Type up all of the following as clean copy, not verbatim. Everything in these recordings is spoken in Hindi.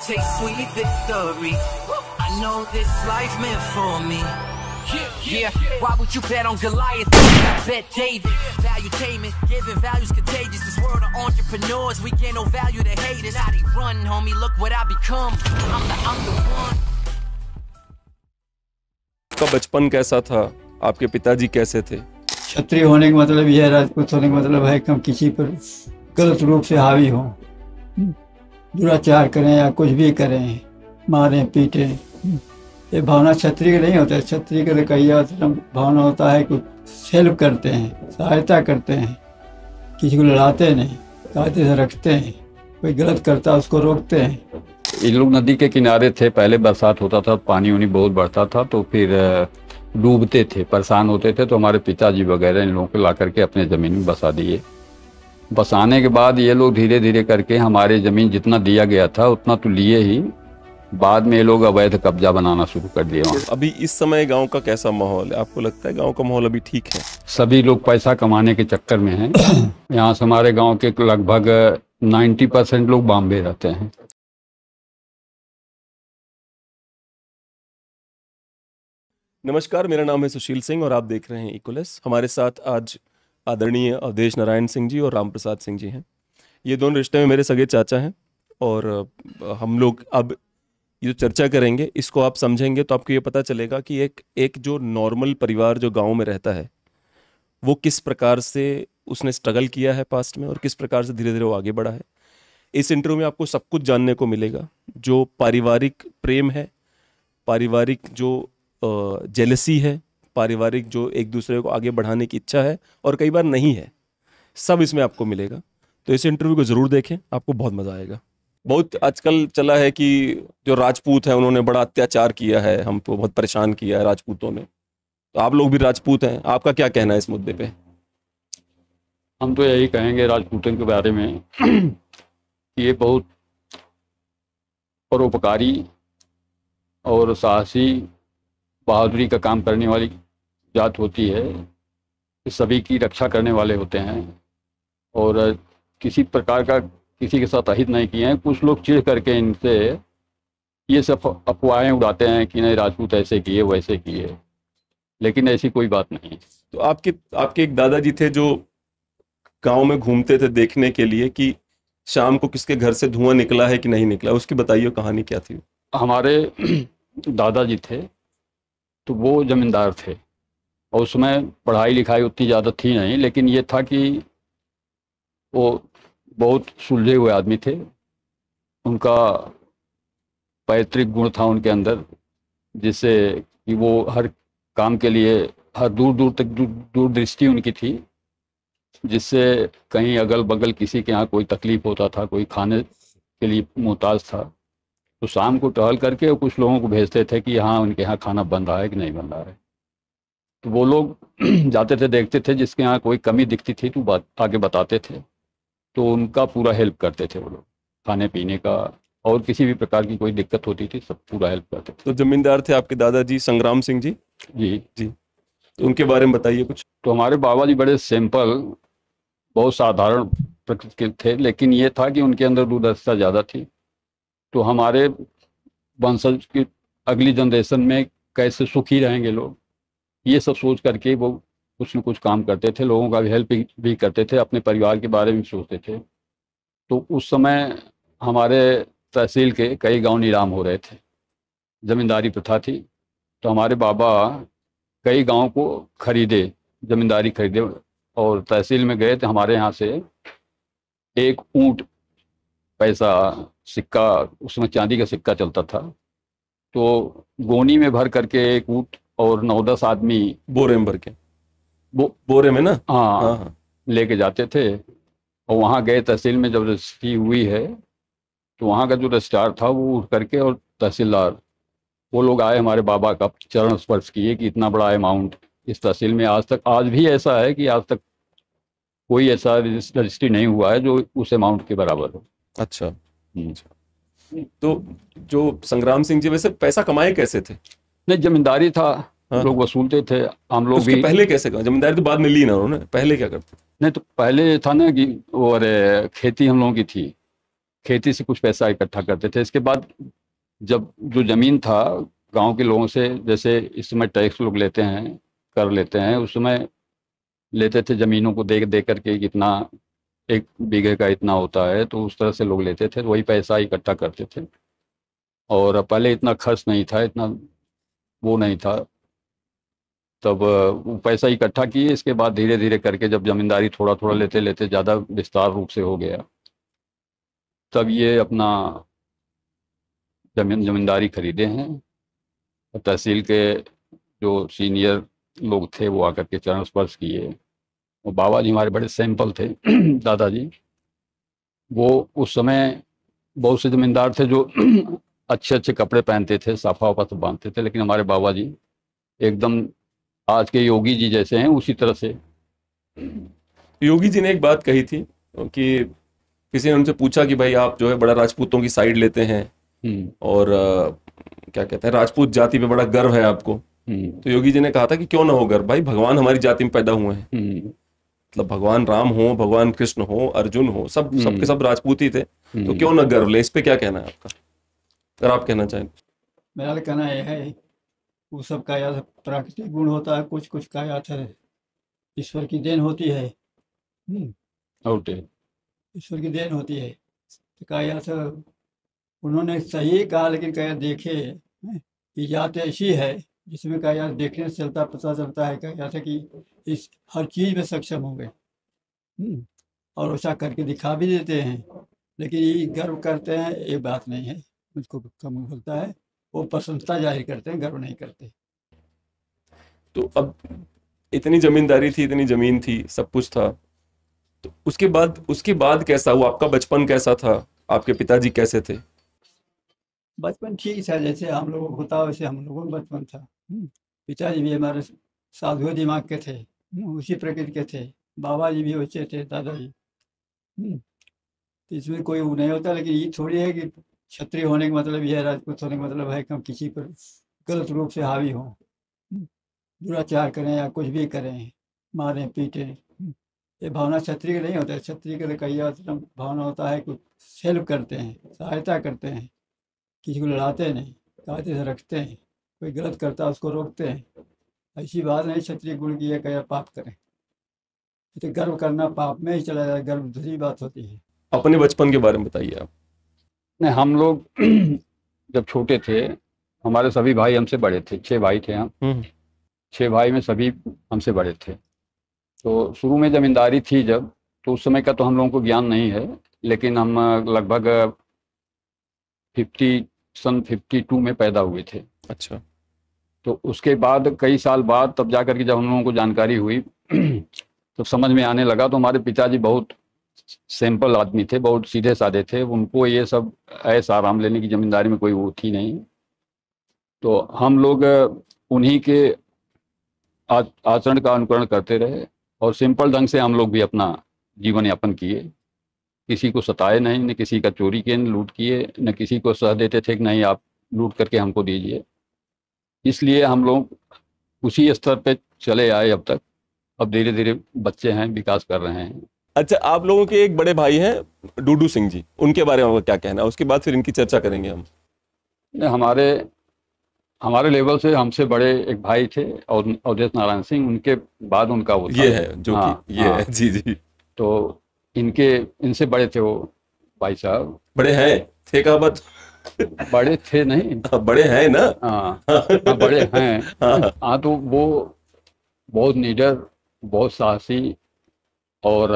taste sweet victory. I know this life meant for me. Yeah, why would you bet on Goliath? I bet David. Valuetainment, giving values contagious. This world of entrepreneurs, we get no value to haters. How they run, homie, look what I become. I'm the one. आपका बचपन कैसा था? आपके पिताजी कैसे थे? क्षत्रिय होने का मतलब यह है, राजपूत होने का मतलब है कि हम किसी पर गलत रूप से हावी हों, दुराचार करें या कुछ भी करें, मारें पीटें। ये भावना क्षत्रिय का नहीं होता है। क्षत्रिय का कहिया भावना होता है कि हेल्प करते हैं, सहायता करते हैं, किसी को लड़ाते नहीं, कायदे से रखते हैं, कोई गलत करता है उसको रोकते हैं। ये लोग नदी के किनारे थे, पहले बरसात होता था, पानी उनी बहुत बढ़ता था तो फिर डूबते थे, परेशान होते थे, तो हमारे पिताजी वगैरह इन लोगों को ला करके अपने ज़मीन में बसा दिए। बसाने के बाद ये लोग धीरे धीरे करके हमारे ज़मीन जितना दिया गया था उतना तो लिए ही, बाद में ये लोग अवैध कब्जा बनाना शुरू कर दिए। अभी इस समय गांव का कैसा माहौल है? आपको लगता है गांव का माहौल अभी ठीक है? सभी लोग पैसा कमाने के चक्कर में हैं। यहाँ से हमारे गाँव के लगभग 90% लोग बॉम्बे रहते हैं। नमस्कार, मेरा नाम है सुशील सिंह और आप देख रहे हैं इक्वलेस। हमारे साथ आज आदरणीय अवधेश नारायण सिंह जी और राम प्रसाद सिंह जी हैं। ये दोनों रिश्ते में मेरे सगे चाचा हैं और हम लोग अब ये जो चर्चा करेंगे इसको आप समझेंगे तो आपको ये पता चलेगा कि एक जो नॉर्मल परिवार जो गांव में रहता है वो किस प्रकार से उसने स्ट्रगल किया है पास्ट में और किस प्रकार से धीरे धीरे वो आगे बढ़ा है। इस इंटरव्यू में आपको सब कुछ जानने को मिलेगा, जो पारिवारिक प्रेम है, पारिवारिक जो जेलसी है, पारिवारिक जो एक दूसरे को आगे बढ़ाने की इच्छा है और कई बार नहीं है, सब इसमें आपको मिलेगा। तो इस इंटरव्यू को ज़रूर देखें, आपको बहुत मज़ा आएगा। बहुत आजकल चला है कि जो राजपूत हैं उन्होंने बड़ा अत्याचार किया है, हमको बहुत परेशान किया है राजपूतों ने। तो आप लोग भी राजपूत हैं, आपका क्या कहना है इस मुद्दे पे? हम तो यही कहेंगे राजपूतों के बारे में कि ये बहुत परोपकारी और साहसी बहादुरी का काम करने वाली जात होती है। सभी की रक्षा करने वाले होते हैं और किसी प्रकार का किसी के साथ अहित नहीं किए हैं। कुछ लोग चिढ़ करके इनसे ये सब अफवाहें उड़ाते हैं कि नहीं राजपूत ऐसे किए वैसे किए, लेकिन ऐसी कोई बात नहीं। तो आपके एक दादाजी थे जो गांव में घूमते थे देखने के लिए कि शाम को किसके घर से धुआं निकला है कि नहीं निकला, उसकी बताइए कहानी क्या थी? हमारे दादाजी थे तो वो ज़मींदार थे और उसमें पढ़ाई लिखाई उतनी ज़्यादा थी नहीं, लेकिन ये था कि वो बहुत सुलझे हुए आदमी थे। उनका पैतृक गुण था उनके अंदर, जिससे कि वो हर काम के लिए हर दूर दूर तक दूरदृष्टि उनकी थी, जिससे कहीं अगल बगल किसी के यहाँ कोई तकलीफ़ होता था, कोई खाने के लिए मोहताज था तो शाम को टहल करके और कुछ लोगों को भेजते थे कि हाँ उनके यहाँ खाना बन रहा है कि नहीं बन रहा है। तो वो लोग जाते थे, देखते थे, जिसके यहाँ कोई कमी दिखती थी तो आगे बताते थे, तो उनका पूरा हेल्प करते थे वो लोग, खाने पीने का और किसी भी प्रकार की कोई दिक्कत होती थी सब पूरा हेल्प करते थे। तो जमींदार थे आपके दादाजी संग्राम सिंह जी? जी जी। तो उनके बारे में बताइए कुछ। तो हमारे बाबा जी बड़े सिंपल, बहुत साधारण प्रकृति के थे, लेकिन ये था कि उनके अंदर दूरदर्शिता ज़्यादा थी। तो हमारे वंशज की अगली जनरेशन में कैसे सुखी रहेंगे लोग, ये सब सोच करके वो कुछ न कुछ काम करते थे, लोगों का भी हेल्प भी करते थे, अपने परिवार के बारे में सोचते थे। तो उस समय हमारे तहसील के कई गांव नीलाम हो रहे थे, ज़मींदारी प्रथा थी, तो हमारे बाबा कई गांव को खरीदे, ज़मींदारी खरीदे और तहसील में गए थे। हमारे यहाँ से एक ऊँट पैसा सिक्का, उसमें चांदी का सिक्का चलता था, तो गोनी में भर करके एक ऊँट और 9-10 आदमी बोरे में भर के, बोरे में ना, हाँ लेके जाते थे। और वहाँ गए तहसील में, जब रजिस्ट्री हुई है तो वहाँ का जो रजिस्ट्रार था वो उठ करके और तहसीलदार वो लोग आए, हमारे बाबा का चरण स्पर्श किए कि इतना बड़ा अमाउंट इस तहसील में आज भी ऐसा है कि आज तक कोई ऐसा रजिस्ट्री नहीं हुआ है जो उस अमाउंट के बराबर हो। अच्छा। तो जो संग्राम सिंह जी वैसे पैसा कमाए कैसे थे? नहीं, जमींदारी था। हाँ। लोग वसूलते थे, हम लोग उसके भी। पहले कैसे कमा? जमींदारी तो बाद में ली ना उन्होंने, पहले क्या करते? नहीं, तो पहले था ना कि वो खेती हम लोगों की थी, खेती से कुछ पैसा इकट्ठा करते थे। इसके बाद जब जो ज़मीन था गांव के लोगों से, जैसे इस समय टैक्स लोग लेते हैं, कर लेते हैं, उस समय लेते थे ज़मीनों को दे दे करके कितना 1 बीघे का इतना होता है, तो उस तरह से लोग लेते थे, वही पैसा इकट्ठा करते थे। और पहले इतना खर्च नहीं था, इतना वो नहीं था, तब वो पैसा इकट्ठा किए। इसके बाद धीरे धीरे करके जब ज़मींदारी थोड़ा थोड़ा लेते लेते ज़्यादा विस्तार रूप से हो गया, तब ये अपना ज़मींदारी खरीदे हैं। और तहसील के जो सीनियर लोग थे वो आकर के चरण स्पर्श किए। और बाबा जी हमारे बड़े सिंपल थे दादाजी। वो उस समय बहुत से ज़मींदार थे जो अच्छे अच्छे कपड़े पहनते थे, साफा वाफा सब बांधते थे, लेकिन हमारे बाबा जी एकदम आज के योगी जी जैसे हैं, उसी तरह से। योगी जी ने एक बात कही थी कि किसी ने उनसे पूछा कि भाई आप जो है बड़ा राजपूतों की साइड लेते हैं और क्या कहते हैं, राजपूत जाति पे बड़ा गर्व है आपको। तो योगी जी ने कहा था कि क्यों ना हो गर्व, भाई भगवान हमारी जाति में पैदा हुए हैं, मतलब भगवान राम हो, भगवान कृष्ण हो, अर्जुन हो, सबके सब राजपूत ही थे, तो क्यों ना गर्व ले। इस पे क्या कहना है आपका, अगर आप कहना चाहें? मेरा कहना यह है, वो सब का याद प्राकृतिक गुण होता है, कुछ कुछ का याद है ईश्वर की देन होती है। ईश्वर की देन होती है। तो का याद उन्होंने सही कहा, लेकिन क्या देखे कि जात ऐसी है जिसमें क्या याद देखने से चलता पता चलता है, क्या याद है कि इस हर चीज़ में सक्षम होंगे और ऐसा करके दिखा भी देते हैं। लेकिन ये गर्व करते हैं, ये बात नहीं है, मुझको कम होता है। वो प्रसन्नता जाहिर करते हैं, गर्व नहीं करते। तो अब इतनी जमींदारी थी, इतनी जमीन थी, सब कुछ था, तो उसके बाद कैसा हुआ? आपका बचपन कैसा था? आपके पिताजी कैसे थे? बचपन ठीक था, जैसे हम लोगों को होता वैसे हम लोगों का बचपन था। पिताजी भी हमारे साधु दिमाग के थे, उसी प्रकृति के थे। बाबा जी भी वैसे थे, दादाजी। तो इसमें कोई वो नहीं होता, लेकिन ये थोड़ी है कि क्षत्रिय होने का मतलब यह है, राजपूत होने का मतलब है कि हम किसी पर गलत रूप से हावी हों, दुराचार करें या कुछ भी करें, मारें पीटें। ये भावना क्षत्रिय का नहीं होता है। क्षत्रिय का कई भावना होता है कि हेल्प करते हैं, सहायता करते हैं, किसी को लड़ाते नहीं, कायदे से रखते हैं, कोई गलत करता है उसको रोकते हैं। ऐसी बात नहीं क्षत्रिय गुण की है क्या पाप करें। तो गर्व करना पाप में ही चला जाए, गर्व दूसरी बात होती है। अपने बचपन के बारे में बताइए आप। नहीं, हम लोग जब छोटे थे, हमारे सभी भाई हमसे बड़े थे, 6 भाई थे हम। 6 भाई में सभी हमसे बड़े थे। तो शुरू में जमींदारी थी जब, तो उस समय का तो हम लोगों को ज्ञान नहीं है, लेकिन हम लगभग 52 में पैदा हुए थे। अच्छा। तो उसके बाद कई साल बाद तब जा करके जब हम लोगों को जानकारी हुई तो समझ में आने लगा। तो हमारे पिताजी बहुत सिंपल आदमी थे, बहुत सीधे साधे थे, उनको ये सब ऐसा आराम लेने की जमींदारी में कोई वो थी नहीं। तो हम लोग उन्हीं के आचरण का अनुकरण करते रहे और सिंपल ढंग से हम लोग भी अपना जीवन यापन किए। किसी को सताए नहीं, न किसी का चोरी किए, न लूट किए, न किसी को सह देते थे कि नहीं आप लूट करके हमको दीजिए। इसलिए हम लोग उसी स्तर पे चले आए अब तक। अब धीरे धीरे बच्चे हैं, विकास कर रहे हैं। अच्छा, आप लोगों के एक बड़े भाई हैं डूडू सिंह जी, उनके बारे में क्या कहना है? उसके बाद फिर इनकी चर्चा करेंगे हम। हमारे लेवल से हमसे बड़े एक भाई थे और अवधेश नारायण सिंह, उनके बाद उनका वो ये है जो कि ये है। जी जी। तो इनसे बड़े थे वो भाई साहब। बड़े हैं थे का बात? बड़े थे नहीं, बड़े हैं ना। हाँ, बड़े हैं। हाँ, तो वो बहुत निडर, बहुत साहसी और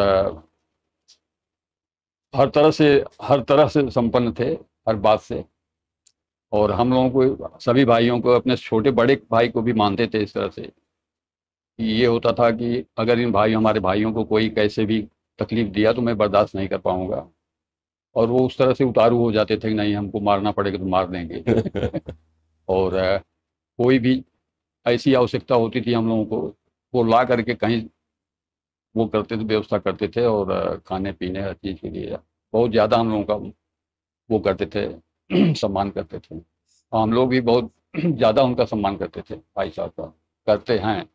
हर तरह से संपन्न थे, हर बात से। और हम लोगों को, सभी भाइयों को, अपने छोटे बड़े भाई को भी मानते थे इस तरह से कि ये होता था कि अगर हमारे भाइयों को कोई कैसे भी तकलीफ दिया तो मैं बर्दाश्त नहीं कर पाऊंगा। और वो उस तरह से उतारू हो जाते थे कि नहीं हमको मारना पड़ेगा तो मार देंगे। और कोई भी ऐसी आवश्यकता होती थी हम लोगों को, वो ला करके कहीं वो करते थे, व्यवस्था करते थे। और खाने पीने हर चीज़ के लिए बहुत ज़्यादा हम लोगों का वो करते थे, सम्मान करते थे। और हम लोग भी बहुत ज़्यादा उनका सम्मान करते थे, भाई साहब का। करते हैं,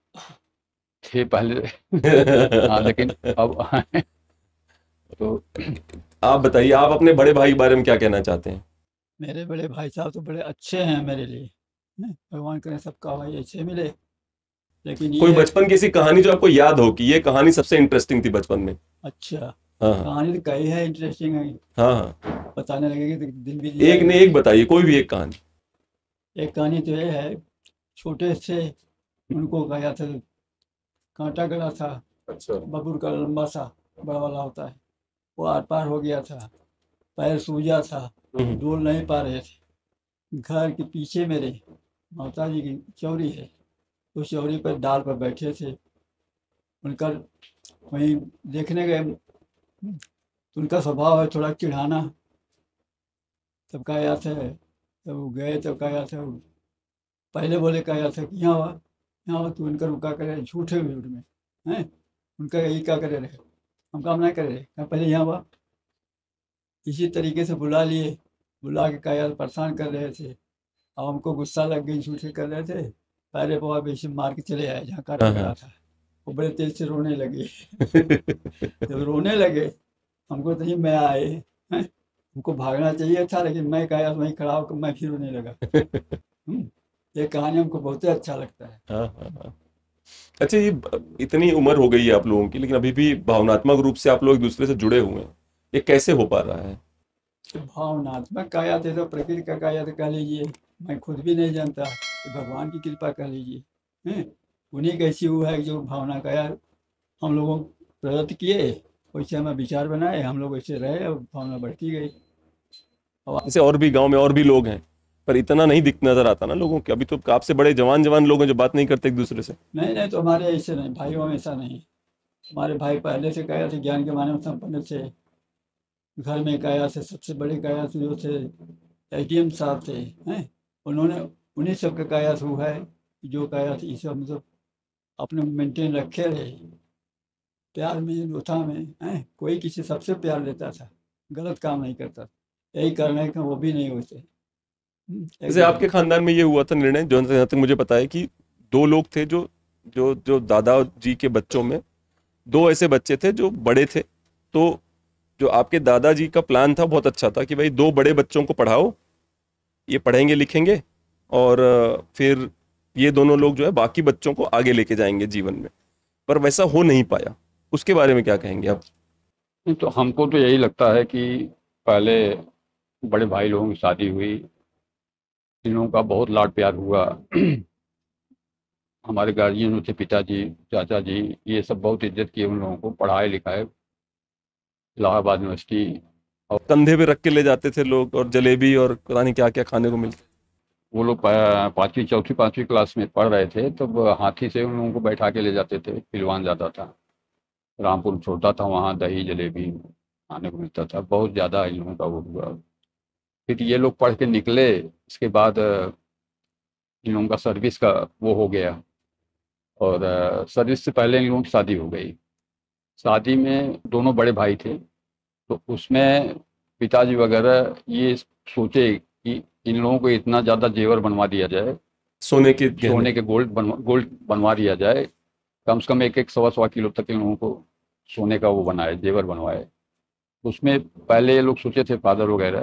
थे पहले। हाँ, लेकिन अब तो आप बताइए, आप अपने बड़े भाई के बारे में क्या कहना चाहते हैं? मेरे बड़े भाई साहब तो बड़े अच्छे हैं मेरे लिए, भगवान करे सबका भाई अच्छे मिले। लेकिन कोई ये बचपन की ऐसी कहानी जो आपको याद हो कि ये कहानी सबसे इंटरेस्टिंग थी बचपन में? अच्छा, हाँ हाँ कहानी तो कई है इंटरेस्टिंग है, हाँ हाँ। बताने लगेगी तो दिन भी एक ने एक बताइए, कोई भी एक कहानी। एक कहानी तो ये है, छोटे से उनको गया था, कांटा गड़ा था, अच्छा। बबूल का लंबा सा बड़ा वाला होता है, वो आर पार हो गया था, पैर सूजा था, डोल नहीं पा रहे थे। घर के पीछे मेरे माता जी की चौरी है, उस चौरी पर डाल पर बैठे थे, उनका वहीं देखने गए, तो उनका स्वभाव है थोड़ा चिढ़ाना। तब कहा याद है, जब वो गए तब कहा याद है, पहले बोले कहा याद है कि यहाँ हुआ, तो उनका रुका करे झूठे झूठ में हैं, उनका यही क्या करे रहे, हम काम नहीं करे रहे, कहा पहले यहाँ हुआ। इसी तरीके से बुला लिए, बुला के कहा यार परेशान कर रहे थे, अब हमको गुस्सा लग गई, झूठे कर रहे थे, पहले पवा बेशी मार के चले आए जहाँ काटा हाँ गया हाँ। था। वो बड़े तेज से रोने लगे। जब रोने लगे हमको तो नहीं मैं आए हैं, हमको भागना चाहिए था, लेकिन मैं कहा यार वहीं खड़ा होकर मैं फिर रोने लगा। ये कहानी हमको बहुत ही अच्छा लगता है। हाँ हाँ हाँ। अच्छा, ये इतनी उम्र हो गई है आप लोगों की, लेकिन अभी भी भावनात्मक रूप से आप लोग एक दूसरे से जुड़े हुए हैं, ये कैसे हो पा रहा है? तो भावनात्मक काया थे तो प्रकृति का काया तो कह लीजिए, मैं खुद भी नहीं जानता, कि भगवान की कृपा कह लीजिए हैं, उन्हीं की ऐसी वो है जो भावना काया हम लोगों को प्रदत्त किए, वैसे हमें विचार बनाए, हम लोग वैसे रहे और भावना बढ़ती गई। जैसे और भी गांव में और भी लोग हैं, पर इतना नहीं दिख नजर आता ना लोगों के। अभी तो आपसे बड़े जवान जवान लोग हैं जो बात नहीं करते एक दूसरे से। नहीं नहीं, तो हमारे ऐसे नहीं, भाइयों में ऐसा नहीं। हमारे भाई पहले से काया थे, ज्ञान के मानव संपन्न थे, घर में काया से सबसे बड़े काया से जो थे एडीएम साहब थे हैं, उन्होंने उन्हीं सब का काया से हुआ है, जो काया थे इसे मतलब अपने मेंटेन रखे रहे, प्यार में लोथा में हैं, कोई किसी सबसे प्यार लेता था, गलत काम नहीं करता, यही कारण है कि वो भी नहीं होते। जैसे आपके खानदान में ये हुआ था निर्णय, जो जहाँ तक मुझे पता है कि दो लोग थे जो जो जो दादाजी के बच्चों में दो ऐसे बच्चे थे जो बड़े थे, तो जो आपके दादाजी का प्लान था बहुत अच्छा था कि भाई दो बड़े बच्चों को पढ़ाओ, ये पढ़ेंगे लिखेंगे, और फिर ये दोनों लोग जो है बाकी बच्चों को आगे लेके जाएंगे जीवन में। पर वैसा हो नहीं पाया, उसके बारे में क्या कहेंगे आप? नहीं, तो हमको तो यही लगता है कि पहले बड़े भाई लोगों की शादी हुई, इन लोगों का बहुत लाड प्यार हुआ। हमारे गार्जियन थे, पिताजी, चाचा जी, ये सब बहुत इज्जत किए उन लोगों को, पढ़ाए लिखाए इलाहाबाद यूनिवर्सिटी। कंधे पे रख के ले जाते थे लोग, और जलेबी और पता नहीं क्या क्या खाने को मिलता। वो लोग पाँचवीं चौथी पाँचवीं क्लास में पढ़ रहे थे, तब हाथी से उन लोगों को बैठा के ले जाते थे, पिलवान जाता था, रामपुर छोड़ता था, वहाँ दही जलेबी खाने को मिलता था। बहुत ज़्यादा इन लोगों का वो हुआ। फिर ये लोग पढ़ के निकले, इसके बाद इन लोगों का सर्विस का वो हो गया, और सर्विस से पहले इन लोगों की शादी हो गई। शादी में दोनों बड़े भाई थे, तो उसमें पिताजी वगैरह ये सोचे कि इन लोगों को इतना ज़्यादा जेवर बनवा दिया जाए, सोने के गहने। सोने के गोल्ड बनवा दिया जाए, कम से कम एक एक सवा सवा किलो तक इन लोगों को सोने का वो बनाए, जेवर बनवाए। उसमें पहले ये लोग सोचे थे फादर वगैरह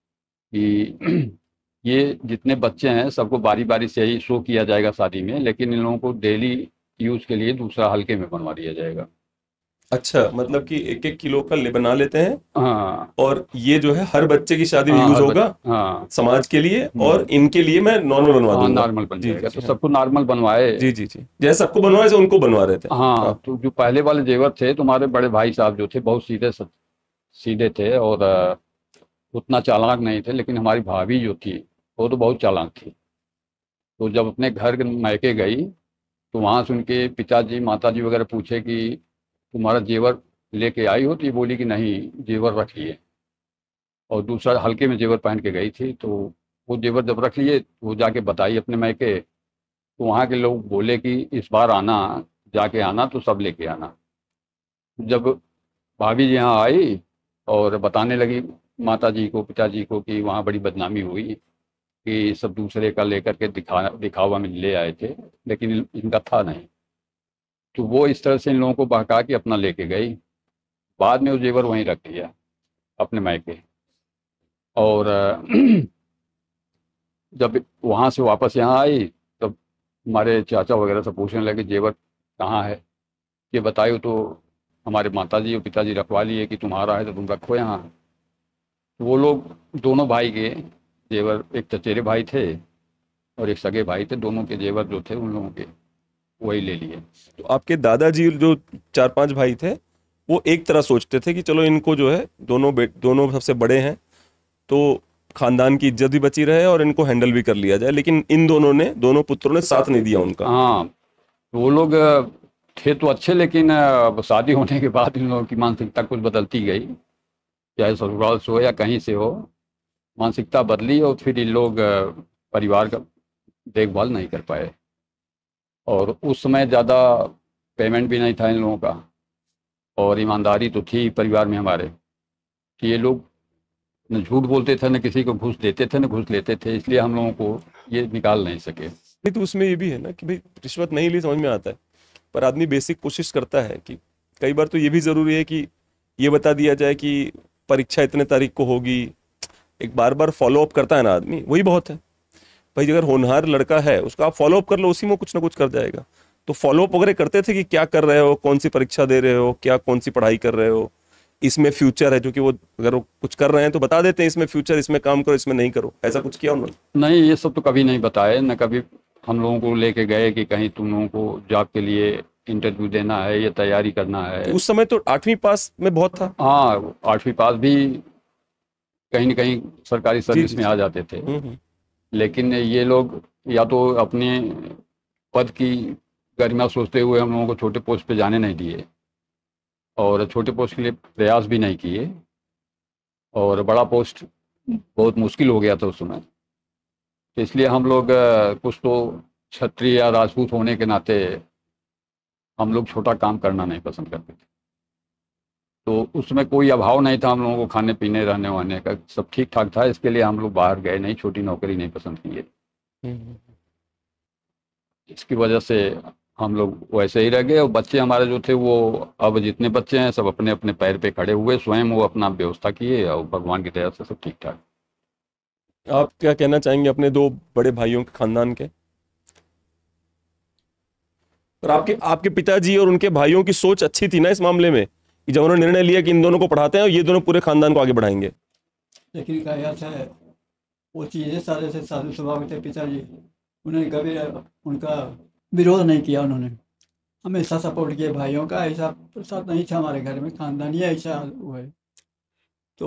कि ये जितने बच्चे हैं सबको बारी बारी से ही शो किया जाएगा शादी में, लेकिन इन लोगों को डेली यूज के लिए दूसरा हल्के में बनवा दिया जाएगा। अच्छा, मतलब कि एक एक किलो का ले बना लेते हैं, हाँ और ये जो है हर बच्चे की शादी में हाँ, यूज हर होगा हाँ समाज के लिए, और इनके लिए मैं नॉर्मल बनवा हाँ, दूंगा। नॉर्मल बन जी जाएगा। जी तो हाँ। सबको नॉर्मल बनवाए। जी जी जी, जैसे सबको बनवाए वैसे उनको बनवा रहे थे। हाँ, तो जो पहले वाले जेवर थे, तुम्हारे बड़े भाई साहब जो थे बहुत सीधे थे, और उतना चालाक नहीं थे, लेकिन हमारी भाभी जो थी वो तो बहुत चालाक थी। तो जब अपने घर के मायके गई, तो वहाँ से उनके पिताजी माताजी वगैरह पूछे कि तुम्हारा जेवर लेके आई हो, तो ये बोली कि नहीं, जेवर रख लिए, और दूसरा हल्के में जेवर पहन के गई थी। तो वो जेवर जब रख लिए, वो जाके बताई अपने मायके, तो वहाँ के लोग बोले कि इस बार आना, जाके आना तो सब लेके आना। जब भाभी जी यहाँ आई और बताने लगी माता जी को पिताजी को कि वहाँ बड़ी बदनामी हुई, कि सब दूसरे का लेकर के दिखावा में ले आए थे, लेकिन इनका था नहीं। तो वो इस तरह से इन लोगों को बहका के अपना लेके गई। बाद में वो जेवर वहीं रख दिया। अपने मायके। और जब वहाँ से वापस यहाँ आई तब हमारे चाचा वगैरह से पूछने लगे जेवर कहाँ है, ये बताइए तो हमारे माताजी और पिताजी रखवा लिए कि तुम्हारा है तो तुम रखो यहाँ। तो वो लोग दोनों भाई के जेवर, एक चचेरे भाई थे और एक सगे भाई थे, दोनों के जेवर जो थे उन लोगों के वही ले लिए। तो आपके दादाजी जो 4-5 भाई थे वो एक तरह सोचते थे कि चलो इनको जो है दोनों सबसे बड़े हैं तो खानदान की इज्जत भी बची रहे और इनको हैंडल भी कर लिया जाए, लेकिन इन दोनों पुत्रों ने साथ नहीं दिया उनका। हाँ, वो लोग थे तो अच्छे, लेकिन शादी होने के बाद इन लोगों की मानसिकता कुछ बदलती गई, चाहे ससुराल से हो या कहीं से हो, मानसिकता बदली और फिर इन लोग परिवार का देखभाल नहीं कर पाए। और उस समय ज़्यादा पेमेंट भी नहीं था इन लोगों का, और ईमानदारी तो थी परिवार में हमारे कि ये लोग न झूठ बोलते थे, न किसी को घूस देते थे, न घूस लेते थे, इसलिए हम लोगों को ये निकाल नहीं सके। नहीं तो उसमें ये भी है ना कि भाई रिश्वत नहीं ली समझ में आता है, पर आदमी बेसिक कोशिश करता है कि कई बार तो ये भी ज़रूरी है कि ये बता दिया जाए कि परीक्षा इतने तारीख को होगी। एक बार बार फॉलो अप करता है ना आदमी, वही बहुत है भाई। अगर होनहार लड़का है उसका आप फॉलो अप कर लो, उसी में कुछ ना कुछ कर जाएगा। तो फॉलो अप वगैरह करते थे कि क्या कर रहे हो, कौन सी परीक्षा दे रहे हो, क्या कौन सी पढ़ाई कर रहे हो, इसमें फ्यूचर है, जो कि वो अगर वो कुछ कर रहे हैं तो बता देते हैं इसमें फ्यूचर, इसमें काम करो, इसमें नहीं करो। ऐसा कुछ किया उन्होंने? नहीं, ये सब तो कभी नहीं बताए, न कभी हम लोगों को लेके गए कि कहीं तुम लोगों को जॉब के लिए इंटरव्यू देना है, ये तैयारी करना है। उस समय तो 8वीं पास में बहुत था। हाँ, 8वीं पास भी कहीं न कहीं सरकारी सर्विस में आ जाते थे। लेकिन ये लोग या तो अपने पद की गरिमा सोचते हुए हम लोगों को छोटे पोस्ट पे जाने नहीं दिए, और छोटे पोस्ट के लिए प्रयास भी नहीं किए, और बड़ा पोस्ट बहुत मुश्किल हो गया था उस समय। तो इसलिए हम लोग कुछ तो क्षत्रिय या राजपूत होने के नाते हम लोग छोटा काम करना नहीं पसंद करते थे। तो उसमें कोई अभाव नहीं था हम लोगों को, खाने पीने रहने वहने का सब ठीक ठाक था। इसके लिए हम लोग बाहर गए नहीं, छोटी नौकरी नहीं पसंद किए। इसकी वजह से हम लोग वैसे ही रह गए, और बच्चे हमारे जो थे वो अब जितने बच्चे हैं सब अपने अपने पैर पे खड़े हुए, स्वयं वो अपना व्यवस्था किए, और भगवान की दया से सब ठीक ठाक। आप क्या कहना चाहेंगे अपने 2 बड़े भाइयों के खानदान के? पर आपके पिताजी और उनके भाइयों की सोच अच्छी थी ना इस मामले में, कि जब उन्होंने निर्णय लिया कि इन दोनों को पढ़ाते हैं और ये दोनों पूरे खानदान को आगे बढ़ाएंगे। लेकिन क्या याद है, वो चीज़ें सारे से साधु स्वभाव के थे पिताजी, उन्होंने कभी उनका विरोध नहीं किया। उन्होंने हमेशा सपोर्ट किया भाइयों का। ऐसा प्रसाद नहीं था हमारे घर में, खानदानी ऐसा वो है। तो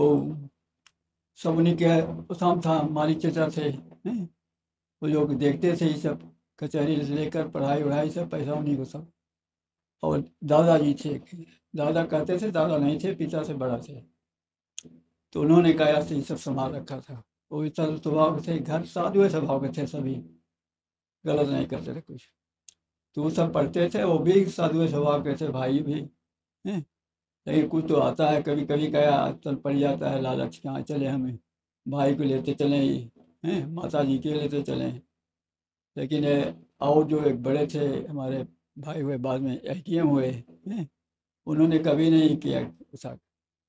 सब उन्हीं के शाम था, मालिक चचा थे, वो लोग देखते थे ये सब, कचहरी से लेकर पढ़ाई वढ़ाई सब पैसा उन्हीं को सब। और दादाजी थे, दादा कहते थे, दादा नहीं थे, पिता से बड़ा थे, तो उन्होंने काया से ये सब संभाल रखा था। वो इस स्वभाव के थे, घर साधु स्वभाव के थे, सभी गलत नहीं करते थे कुछ। तो वो सब पढ़ते थे, वो भी साधु स्वभाव के थे, भाई भी हैं। लेकिन कुछ तो आता है, कभी कभी क्या चल पड़ जाता है लालच, कहाँ चले हमें, भाई को लेते चले हैं, माता जी के लेते चले। लेकिन और जो एक बड़े थे हमारे भाई हुए, बाद में ATM हुए हैं, उन्होंने कभी नहीं किया ऐसा,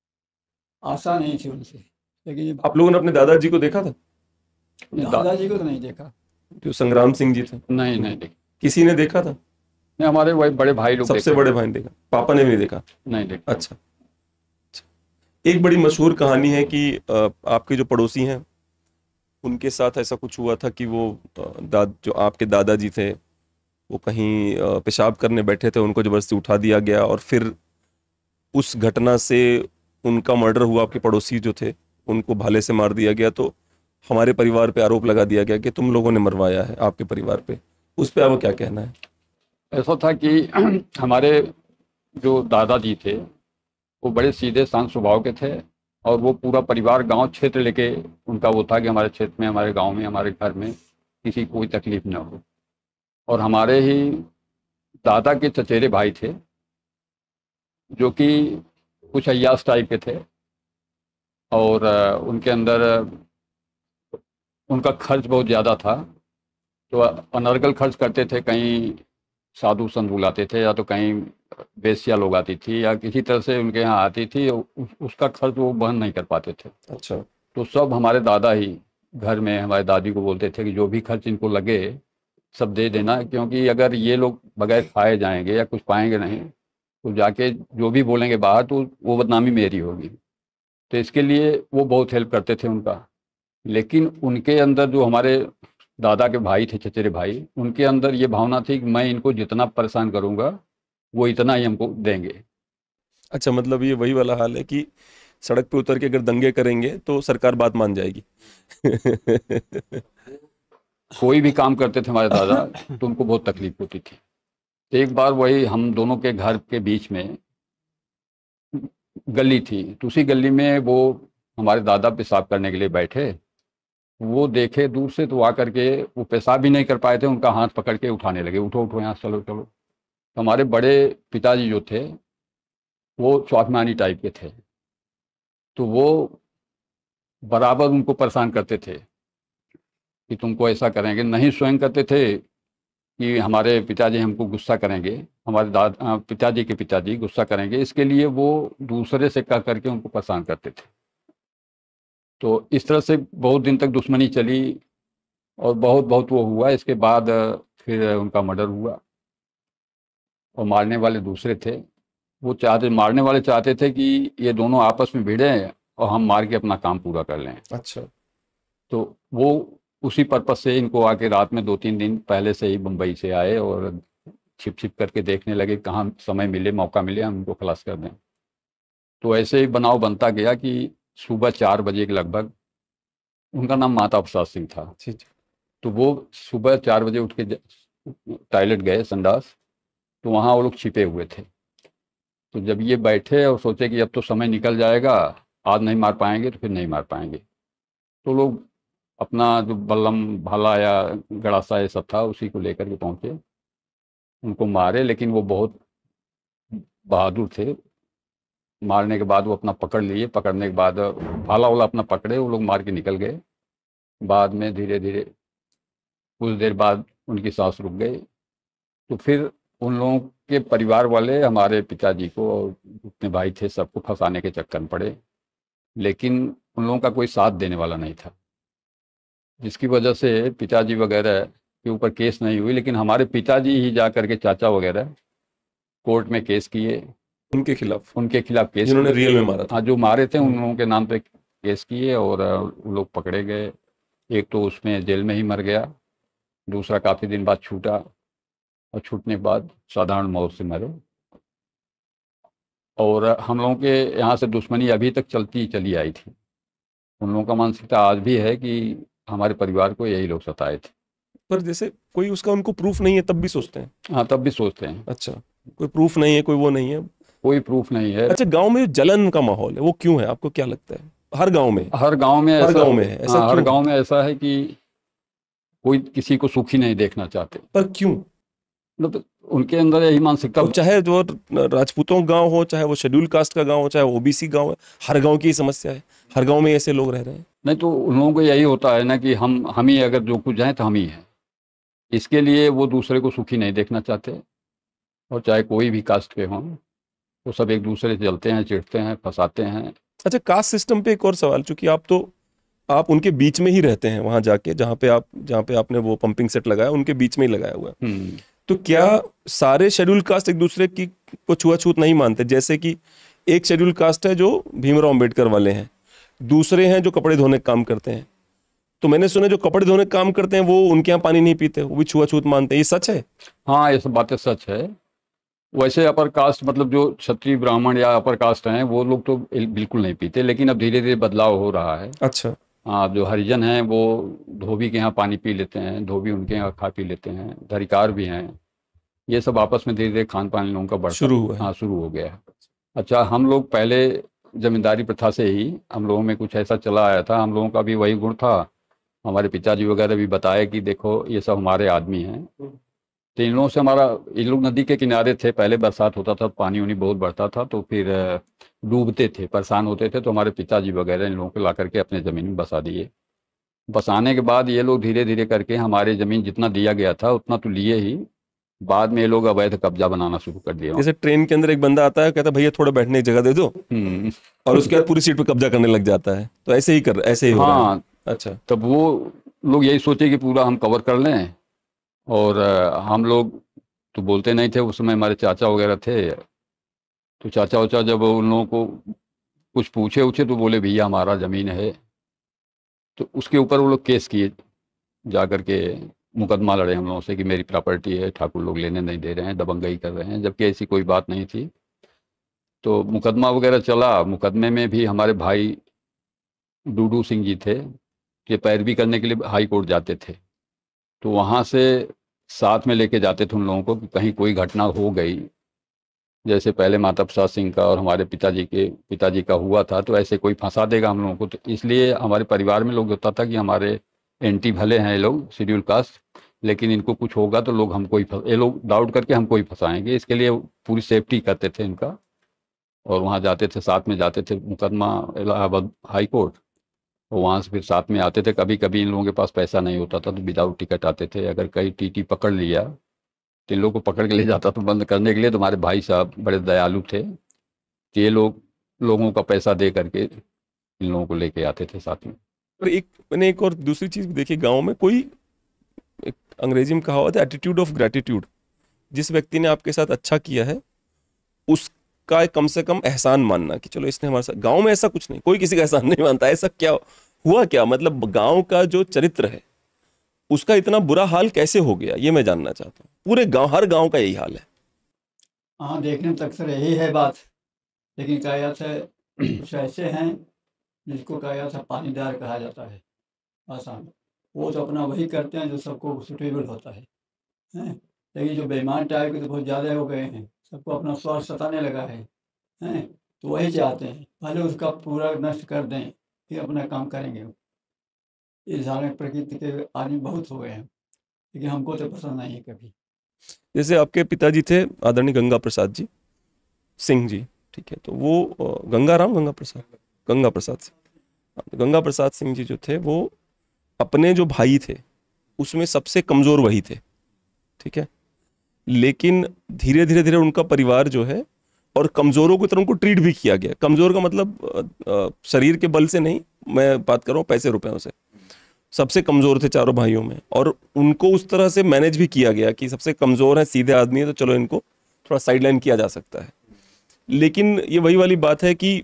आशा नहीं थी उनसे। लेकिन आप लोगों ने अपने दादाजी को देखा था? दादाजी को तो नहीं देखा। जो संग्राम सिंह जी थे? नहीं देखा। किसी ने देखा था? नहीं, हमारे वही बड़े भाई लोग, सबसे बड़े भाई ने देखा, पापा ने भी नहीं देखा? नहीं देखा। अच्छा। एक बड़ी मशहूर कहानी है कि आपके जो पड़ोसी हैं उनके साथ ऐसा कुछ हुआ था कि वो जो आपके दादाजी थे वो कहीं पेशाब करने बैठे थे, उनको जबरदस्ती उठा दिया गया, और फिर उस घटना से उनका मर्डर हुआ। आपके पड़ोसी जो थे उनको भाले से मार दिया गया, तो हमारे परिवार पे आरोप लगा दिया गया कि तुम लोगों ने मरवाया है आपके परिवार पे। उस पे आपको क्या कहना है? ऐसा था कि हमारे जो दादाजी थे वो बड़े सीधे शांत स्वभाव के थे, और वो पूरा परिवार गांव क्षेत्र लेके उनका वो था कि हमारे क्षेत्र में, हमारे गांव में, हमारे घर में किसी को कोई तकलीफ ना हो। और हमारे ही दादा के चचेरे भाई थे जो कि कुछ अय्याश टाइप के थे, और उनके अंदर उनका खर्च बहुत ज़्यादा था, तो अनर्गल खर्च करते थे। कहीं साधु संत बुलाते थे, या तो कहीं वेश्या लोग आती थी, या किसी तरह से उनके यहाँ आती थी, उसका खर्च वो वहन नहीं कर पाते थे। अच्छा। तो सब हमारे दादा ही घर में हमारे दादी को बोलते थे कि जो भी खर्च इनको लगे सब दे देना, क्योंकि अगर ये लोग बगैर खाए जाएंगे या कुछ पाएंगे नहीं तो जाके जो भी बोलेंगे बाहर तो वो बदनामी मेरी होगी। तो इसके लिए वो बहुत हेल्प करते थे उनका। लेकिन उनके अंदर जो हमारे दादा के भाई थे, चचेरे भाई, उनके अंदर ये भावना थी कि मैं इनको जितना परेशान करूंगा वो इतना ही हमको देंगे। अच्छा, मतलब ये वही वाला हाल है कि सड़क पे उतर के अगर दंगे करेंगे तो सरकार बात मान जाएगी। कोई भी काम करते थे हमारे दादा तो उनको बहुत तकलीफ होती थी। एक बार वही हम दोनों के घर के बीच में गली थी, तो उसी गली में वो हमारे दादा पेशाब करने के लिए बैठे, वो देखे दूर से तो आकर के वो पेशाब भी नहीं कर पाए थे, उनका हाथ पकड़ के उठाने लगे, उठो उठो यहाँ चलो चलो। तो हमारे बड़े पिताजी जो थे वो स्वाभिमानी टाइप के थे, तो वो बराबर उनको परेशान करते थे कि तुमको ऐसा करेंगे। नहीं स्वयं करते थे कि हमारे पिताजी हमको गुस्सा करेंगे, हमारे पिताजी के पिताजी गुस्सा करेंगे, इसके लिए वो दूसरे से कह करके उनको परेशान करते थे। तो इस तरह से बहुत दिन तक दुश्मनी चली और बहुत बहुत वो हुआ। इसके बाद फिर उनका मर्डर हुआ और मारने वाले दूसरे थे। वो मारने वाले चाहते थे कि ये दोनों आपस में भिड़ें और हम मार के अपना काम पूरा कर लें। अच्छा। तो वो उसी पर्पज से इनको आके रात में 2-3 दिन पहले से ही मुंबई से आए और छिप छिप करके देखने लगे कहाँ समय मिले, मौका मिले हम उनको खलास कर दें। तो ऐसे ही बनाव बनता गया कि सुबह 4 बजे के लगभग, उनका नाम माता प्रसाद सिंह था, तो वो सुबह 4 बजे उठ के टॉयलेट गए, संडास, तो वहाँ वो लोग छिपे हुए थे। तो जब ये बैठे और सोचे कि अब तो समय निकल जाएगा, आज नहीं मार पाएंगे तो फिर नहीं मार पाएंगे, तो लोग अपना जो बल्लम भाला या गड़ासा ये सब था उसी को लेकर के पहुँचे, उनको मारे। लेकिन वो बहुत बहादुर थे। मारने के बाद वो अपना पकड़ लिए, पकड़ने के बाद भाला वाला अपना पकड़े, वो लोग मार के निकल गए। बाद में धीरे धीरे कुछ देर बाद उनकी सांस रुक गई। तो फिर उन लोगों के परिवार वाले हमारे पिताजी को और जितने भाई थे सबको फंसाने के चक्कर में पड़े, लेकिन उन लोगों का कोई साथ देने वाला नहीं था, जिसकी वजह से पिताजी वगैरह के ऊपर केस नहीं हुई। लेकिन हमारे पिताजी ही जा करके चाचा वगैरह कोर्ट में केस किए, उनके खिलाफ केस, जिन्होंने रियल में मारा था। हाँ, जो मारे थे उन लोगों के नाम पे केस किए और वो लोग पकड़े गए। एक तो उसमें जेल में ही मर गया, दूसरा काफ़ी दिन बाद छूटा और छूटने के बाद साधारण मौत से मरे। और हम लोगों के यहाँ से दुश्मनी अभी तक चलती चली आई थी। उन लोगों का मानसिकता आज भी है कि हमारे परिवार को यही लोग सताए थे। पर जैसे कोई उसका उनको प्रूफ नहीं है तब भी सोचते हैं? हाँ, तब भी सोचते हैं। अच्छा, कोई प्रूफ नहीं है, कोई वो नहीं है, कोई प्रूफ नहीं है। अच्छा, गांव में जलन का माहौल है वो क्यों है, आपको क्या लगता है? हर गांव में हर गांव में ऐसा है कि कोई किसी को सुखी नहीं देखना चाहते। पर क्यों? मतलब उनके अंदर यही मानसिकता, चाहे जो राजपूतों गांव हो, चाहे वो शेड्यूल कास्ट का गांव हो, चाहे ओबीसी गांव है, हर गांव की समस्या है, हर गांव में ऐसे लोग रह रहे हैं। नहीं तो उन लोगों को यही होता है ना कि हम ही अगर जो कुछ हैं तो हम ही हैं, इसके लिए वो दूसरे को सुखी नहीं देखना चाहते। और चाहे कोई भी कास्ट के हों तो सब एक दूसरे से जलते हैं, चिढ़ते हैं, फंसाते हैं। अच्छा, कास्ट सिस्टम पे एक और सवाल, चूंकि आप उनके बीच में ही रहते हैं वहां जाके, जहाँ पे आपने वो पंपिंग सेट लगाया उनके बीच में ही लगाया हुआ है, तो क्या सारे शेड्यूल कास्ट एक दूसरे की को छुआछूत नहीं मानते? जैसे कि एक शेड्यूल कास्ट है जो भीमराव अम्बेडकर वाले हैं, दूसरे हैं जो कपड़े धोने का काम करते हैं, तो मैंने सुना जो कपड़े धोने का काम करते हैं वो उनके यहाँ पानी नहीं पीते, वो भी छुआछूत मानते हैं, ये सच है? हाँ, ये सब बातें सच है। वैसे अपर कास्ट मतलब जो क्षत्रिय ब्राह्मण या अपर कास्ट हैं वो लोग तो बिल्कुल नहीं पीते, लेकिन अब धीरे धीरे बदलाव हो रहा है। अच्छा। हाँ, जो हरिजन हैं वो धोबी के यहाँ पानी पी लेते हैं, धोबी उनके यहाँ खा पी लेते हैं, धरिकार भी हैं, ये सब आपस में धीरे धीरे खान पान लोगों का बढ़ता शुरू हुआ है। हाँ, शुरू हो गया है। अच्छा, हम लोग पहले जमींदारी प्रथा से ही हम लोगों में कुछ ऐसा चला आया था, हम लोगों का भी वही गुण था। हमारे पिताजी वगैरह भी बताए कि देखो ये सब हमारे आदमी हैं। तो इन लोगों से इन लोग नदी के किनारे थे, पहले बरसात होता था, पानी उनी बहुत बढ़ता था, तो फिर डूबते थे, परेशान होते थे, तो हमारे पिताजी वगैरह इन लोगों को ला करके अपने ज़मीन में बसा दिए। बसाने के बाद ये लोग धीरे धीरे करके हमारे ज़मीन जितना दिया गया था उतना तो लिए ही, बाद में ये लोग अवैध कब्जा बनाना शुरू कर दिया। जैसे ट्रेन के अंदर एक बंदा आता है, कहता है भैया थोड़ा बैठने की जगह दे दो, और उसके बाद पूरी सीट पे कब्जा करने लग जाता है। तो ऐसे ही हो रहा है। हाँ, अच्छा। तब वो लोग यही सोचे कि पूरा हम कवर कर लें, और हम लोग तो बोलते नहीं थे। उस समय हमारे चाचा वगैरह थे, तो चाचा वाचा जब उन लोगों को कुछ पूछे उछे तो बोले भैया हमारा ज़मीन है। तो उसके ऊपर वो लोग केस किए, जा कर के मुकदमा लड़े हम लोगों से कि मेरी प्रॉपर्टी है, ठाकुर लोग लेने नहीं दे रहे हैं, दबंगई कर रहे हैं, जबकि ऐसी कोई बात नहीं थी। तो मुकदमा वगैरह चला। मुकदमे में भी हमारे भाई डूडू सिंह जी थे, कि पैरवी करने के लिए हाई कोर्ट जाते थे। तो वहाँ से साथ में लेके जाते थे उन लोगों को कि कहीं कोई घटना हो गई, जैसे पहले माता प्रसाद सिंह का और हमारे पिताजी का हुआ था, तो ऐसे कोई फंसा देगा हम लोगों को। तो इसलिए हमारे परिवार में लोग होता था कि हमारे एंटी भले हैं ये लोग, शेड्यूल कास्ट, लेकिन इनको कुछ होगा तो लोग हमको ही ये लोग डाउट करके हमको ही फंसाएंगे। इसके लिए पूरी सेफ्टी करते थे इनका, और वहाँ जाते थे, साथ में जाते थे मुकदमा इलाहाबाद हाई कोर्ट, और वहाँ से फिर साथ में आते थे। कभी कभी इन लोगों के पास पैसा नहीं होता था तो विदाउट टिकट आते थे। अगर कहीं टीटी पकड़ लिया तो इन लोगों को पकड़ के ले जाता तो बंद करने के लिए। तो हमारे भाई साहब बड़े दयालु थे कि ये लोगों का पैसा दे करके इन लोगों को लेके आते थे साथ में। और मैंने एक और दूसरी चीज भी देखी, गांव में कोई एक अंग्रेजी में कहावत है, एटीट्यूड ऑफ ग्रेटिट्यूड। जिस व्यक्ति ने आपके साथ अच्छा किया है उसका कम से कम एहसान मानना कि चलो इसने हमारे साथ। गांव में ऐसा कुछ नहीं, कोई किसी का एहसान नहीं मानता। ऐसा क्या हुआ, क्या मतलब गांव का जो चरित्र है उसका इतना बुरा हाल कैसे हो गया, ये मैं जानना चाहता हूँ। पूरे गांव, हर गांव का यही हाल है। हाँ, देखने तक सर यही है बात, लेकिन कहा जाता है कुछ ऐसे हैं जिसको कहा जाता है पानीदार कहा जाता है आसान। वो तो अपना वही करते हैं जो सबको सुटेबल होता है, हैं? लेकिन जो बेईमान टाइप के तो बहुत ज़्यादा हो गए हैं, सबको अपना स्वार्थ सताने लगा है, हैं? तो वही चाहते हैं पहले उसका पूरा नष्ट कर दें फिर अपना काम करेंगे। इस धार्मिक प्रकृति के आदमी बहुत हो गए हैं, लेकिन हमको तो पसंद नहीं है कभी। जैसे आपके पिताजी थे आदरणीय गंगा प्रसाद जी सिंह जी, ठीक है, तो वो गंगा प्रसाद सिंह जी जो थे, वो अपने जो भाई थे उसमें सबसे कमजोर वही थे, ठीक है। लेकिन धीरे धीरे उनका परिवार जो है, और कमजोरों की तरह उनको ट्रीट भी किया गया। कमजोर का मतलब शरीर के बल से नहीं, मैं बात कर रहा हूँ पैसे रुपयों से। सबसे कमजोर थे चारों भाइयों में, और उनको उस तरह से मैनेज भी किया गया कि सबसे कमजोर है, सीधे आदमी है, तो चलो इनको थोड़ा साइडलाइन किया जा सकता है। लेकिन ये वही वाली बात है कि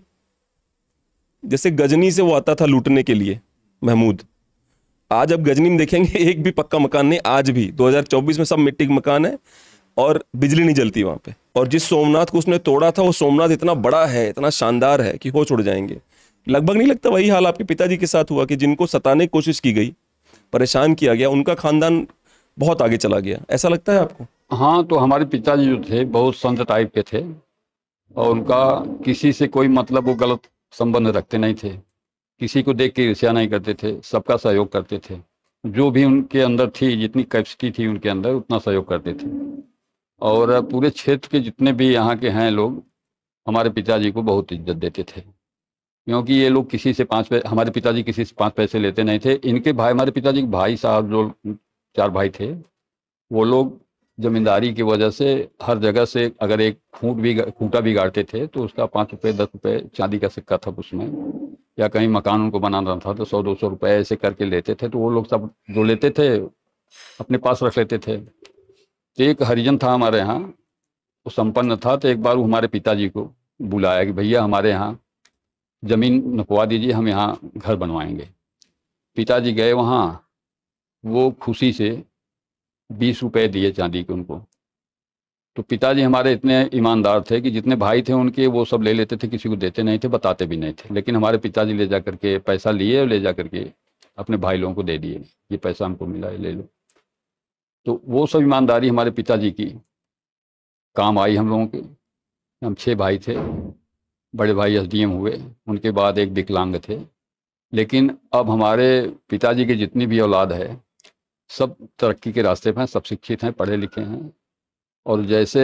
जैसे गजनी से वो आता था लूटने के लिए महमूद, आज अब गजनी में देखेंगे एक भी पक्का मकान नहीं। आज भी 2024 में सब मिट्टी के मकान है और बिजली नहीं जलती वहां पे। और जिस सोमनाथ को उसने तोड़ा था, वो सोमनाथ इतना बड़ा है, इतना शानदार है कि होश उड़ जाएंगे। लगभग नहीं लगता वही हाल आपके पिताजी के साथ हुआ कि जिनको सताने की कोशिश की गई, परेशान किया गया, उनका खानदान बहुत आगे चला गया, ऐसा लगता है आपको? हाँ, तो हमारे पिताजी जो थे बहुत संत टाइप के थे, और उनका किसी से कोई मतलब, वो गलत संबंध रखते नहीं थे, किसी को देख के ईर्ष्या नहीं करते थे, सबका सहयोग करते थे। जो भी उनके अंदर थी, जितनी कैपेसिटी थी उनके अंदर, उतना सहयोग करते थे। और पूरे क्षेत्र के जितने भी यहाँ के हैं लोग हमारे पिताजी को बहुत इज्जत देते थे, क्योंकि ये लोग किसी से हमारे पिताजी किसी से 5 पैसे लेते नहीं थे। इनके भाई, हमारे पिताजी के भाई साहब जो 4 भाई थे, वो लोग जमींदारी की वजह से हर जगह से अगर एक खूंटा भी गाड़ते थे तो उसका 5 रुपये 10 रुपये चांदी का सिक्का था उसमें, या कहीं मकान उनको बनाना था तो 100-200 रुपये ऐसे करके लेते थे। तो वो लोग सब जो लेते थे अपने पास रख लेते थे। तो एक हरिजन था हमारे यहाँ, वो संपन्न था, तो एक बार वो हमारे पिताजी को बुलाया कि भैया हमारे यहाँ ज़मीन नपवा दीजिए, हम यहाँ घर बनवाएंगे। पिताजी गए वहाँ, वो खुशी से 20 रुपये दिए चांदी के उनको। तो पिताजी हमारे इतने ईमानदार थे कि जितने भाई थे उनके वो सब ले लेते थे, किसी को देते नहीं थे, बताते भी नहीं थे। लेकिन हमारे पिताजी ले जा करके पैसा लिए और ले जा करके अपने भाई लोगों को दे दिए, ये पैसा हमको मिला है, ले लो। तो वो सब ईमानदारी हमारे पिताजी की काम आई हम लोगों के। हम 6 भाई थे, बड़े भाई एसडीएम हुए, उनके बाद एक विकलांग थे। लेकिन अब हमारे पिताजी की जितनी भी औलाद है सब तरक्की के रास्ते पर हैं, सब शिक्षित हैं, पढ़े लिखे हैं। और जैसे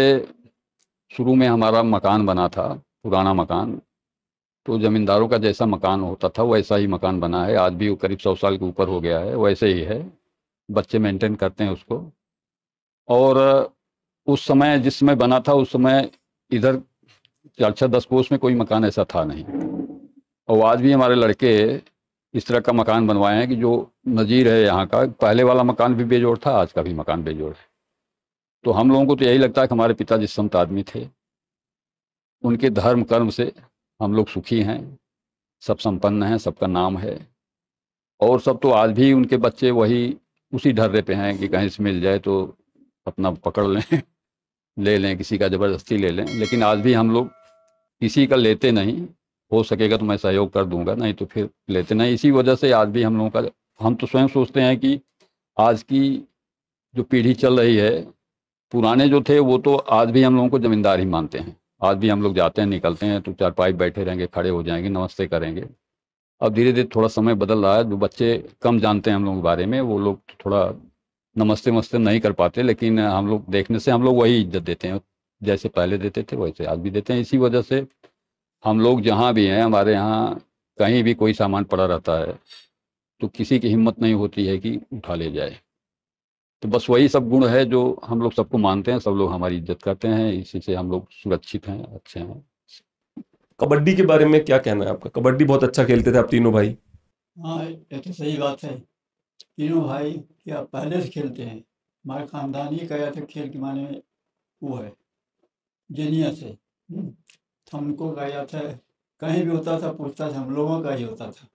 शुरू में हमारा मकान बना था, पुराना मकान, तो ज़मींदारों का जैसा मकान होता था वैसा ही मकान बना है। आज भी वो करीब 100 साल के ऊपर हो गया है, वैसे ही है, बच्चे मेंटेन करते हैं उसको। और उस समय जिस समय बना था उस समय इधर 4-10 कोस में कोई मकान ऐसा था नहीं। और आज भी हमारे लड़के इस तरह का मकान बनवाए हैं कि जो नज़ीर है यहाँ का। पहले वाला मकान भी बेजोड़ था, आज का भी मकान बेजोड़ है। तो हम लोगों को तो यही लगता है कि हमारे पिताजी संत आदमी थे, उनके धर्म कर्म से हम लोग सुखी हैं, सब संपन्न हैं, सबका नाम है। और सब तो आज भी उनके बच्चे वही उसी ढर्रे पे हैं कि कहीं से मिल जाए तो अपना पकड़ लें ले लें, किसी का ज़बरदस्ती ले लें। लेकिन आज भी हम लोग किसी का लेते नहीं। हो सकेगा तो मैं सहयोग कर दूंगा, नहीं तो फिर लेते नहीं। इसी वजह से आज भी हम लोगों का, हम तो स्वयं सोचते हैं कि आज की जो पीढ़ी चल रही है, पुराने जो थे वो तो आज भी हम लोगों को ज़मींदार ही मानते हैं। आज भी हम लोग जाते हैं, निकलते हैं तो चारपाई बैठे रहेंगे, खड़े हो जाएंगे, नमस्ते करेंगे। अब धीरे धीरे थोड़ा समय बदल रहा है, जो बच्चे कम जानते हैं हम लोगों के बारे में, वो लोग थोड़ा नमस्ते वमस्ते नहीं कर पाते। लेकिन हम लोग देखने से हम लोग वही इज्जत देते हैं, जैसे पहले देते थे वैसे आज भी देते हैं। इसी वजह से हम लोग जहाँ भी हैं, हमारे यहाँ कहीं भी कोई सामान पड़ा रहता है तो किसी की हिम्मत नहीं होती है कि उठा ले जाए। तो बस वही सब गुण है जो हम लोग सबको मानते हैं, सब लोग हमारी इज्जत करते हैं, इसी से हम लोग सुरक्षित हैं, अच्छे हैं। कबड्डी के बारे में क्या कहना है आपका? कबड्डी बहुत अच्छा खेलते थे आप तीनों भाई। हाँ, ये तो सही बात है। तीनों भाई क्या पहले से खेलते हैं। हमारे खानदान ही कहा था खेल के माने में वो है जेनिया से। हमको कहा जाता है, कहीं भी होता था पूछताछ हम लोगों का ही होता था।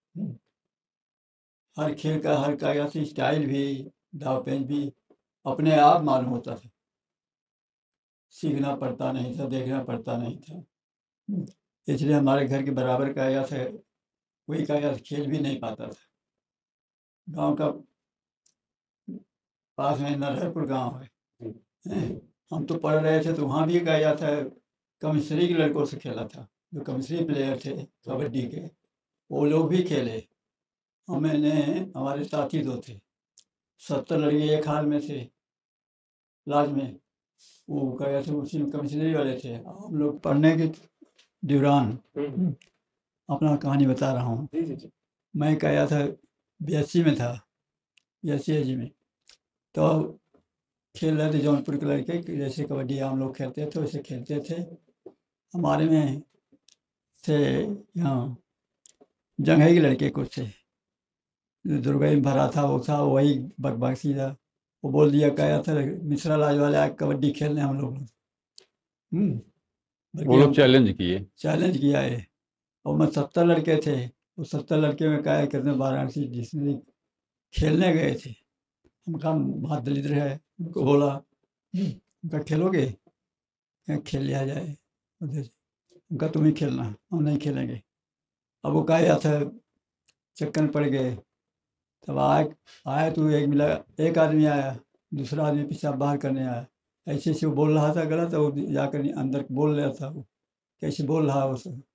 हर खेल का हर कहा जाता स्टाइल भी, दाव पेंच भी अपने आप मालूम होता था। सीखना पड़ता नहीं था, देखना पड़ता नहीं था। इसलिए हमारे घर के बराबर कहा जाता है, कोई कहा जाता खेल भी नहीं पाता था। गांव का पास में नरहरपुर गांव है। हम तो पढ़ रहे थे तो वहाँ भी कहा जाता है कमिश्री के लड़कों से खेला था। जो कमिश्री प्लेयर थे कबड्डी के, वो लोग भी खेले। मैंने हमारे साथी दो थे, 70 लड़के एक हाल में थे लाज में। वो कहा जाते उसी में कमिश्नरी वाले थे। हम लोग पढ़ने के दौरान अपना कहानी बता रहा हूँ। मैं कहा था BSc में था, BSc में। तो खेल रहे थे जौनपुर के लड़के, जैसे कबड्डी हम लोग खेलते थे वैसे खेलते थे। हमारे में थे यहाँ जंघई के लड़के कुछ थे, जो दुर्गई में भरा था वो था, वही बकबासी था। वो बोल दिया, कहा था मिश्रा लाज वाले आए कबड्डी खेलने हम लोग। वो लोग चैलेंज किया है। और मैं 70 लड़के थे, वो 70 लड़के में कहा कितने वाराणसी जिसमें खेलने गए थे। हम कहा बहुत दलिद्र है, उनको बोला उनका खेलोगे? खेल लिया जाए। उनका तुम ही खेलना, हम नहीं खेलेंगे। अब वो कहा था चक्कर में पड़ गए। तब आया तो एक मिला, एक आदमी आया, दूसरा आदमी पेशाब बाहर करने आया। ऐसे ऐसे वो बोल रहा था गलत, वो जाकर अंदर बोल रहा था। वो कैसे बोल रहा वो सब।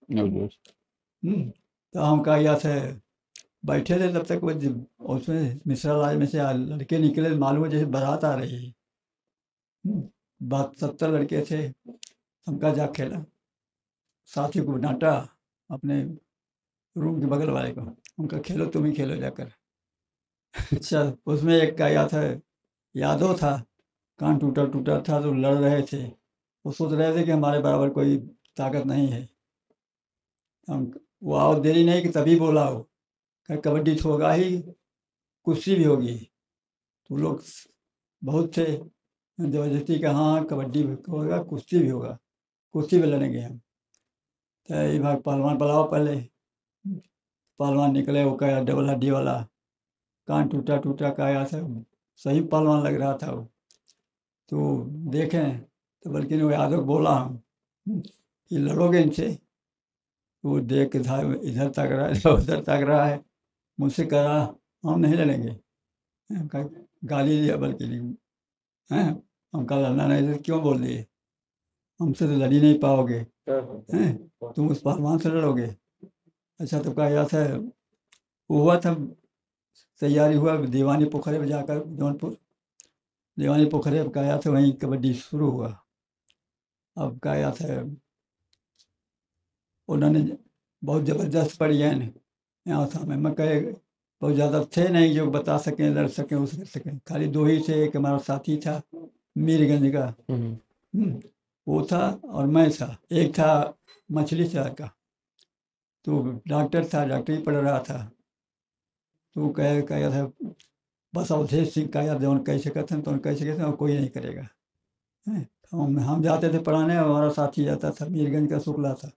तो हम कहा था बैठे थे तब तक वो उसमें मिश्रा लाज में से लड़के निकले, मालूम जैसे बारात आ रही है। बात 70 लड़के थे। हमका जा खेला, साथी को डांटा अपने रूम के बगल वाले को, उनका खेलो तुम ही खेलो जाकर। अच्छा, उसमें एक का था यादव था, कान टूटा था तो लड़ रहे थे। वो सोच रहे थे कि हमारे बराबर कोई ताकत नहीं है। हम वो आओ देरी नहीं कि तभी बोला हो कबड्डी तो होगा ही, कुश्ती भी होगी। तो लोग बहुत थे, जबरदस्ती का हाँ कबड्डी भी होगा, कुश्ती भी होगा, कुश्ती में लड़ेंगे हम। तो ये भाई पहलवान बुलाओ पहले। पहलवान निकले, वो कहा डबल हड्डी वाला, कान टूटा का आया था, सही पहलवान लग रहा था वो। तो देखें तो बल्कि वो यादव बोला हम कि लड़ोगे इनसे? वो देख के इधर तक रहा है, उधर तक रहा है, मुझसे कह रहा हम नहीं लड़ेंगे। गाली दिया बल्कि हैं, हम कहा लड़ना नहीं तो क्यों बोल दिए? हमसे तो लड़ ही नहीं पाओगे, हैं तुम उस पहलवान से लड़ोगे। अच्छा, तो कहा जाता है हुआ था, तैयारी हुआ दीवानी पोखरे में जाकर, जौनपुर दीवानी पोखरे में कहा था, वहीं कबड्डी शुरू हुआ। अब कहा जाता है उन्होंने बहुत ज़बरदस्त पढ़िए यहाँ था। मैं कहे बहुत ज़्यादा थे नहीं जो बता सकें, लड़ सकें, उस कर सकें। खाली 2 ही थे, एक हमारा साथी था मीरगंज का। हम्म, वो था और मैं था, एक था मछली शहर का, तो डॉक्टर था, डॉक्टरी पढ़ रहा था। तो वो कह था बस अवधेश सिंह का यार जौन कैसे कहते हैं तो कैसे कहते हैं, और कोई नहीं करेगा। हैं? हम जाते थे पढ़ाने, हमारा साथी जाता था, मीरगंज का शुक्ला था।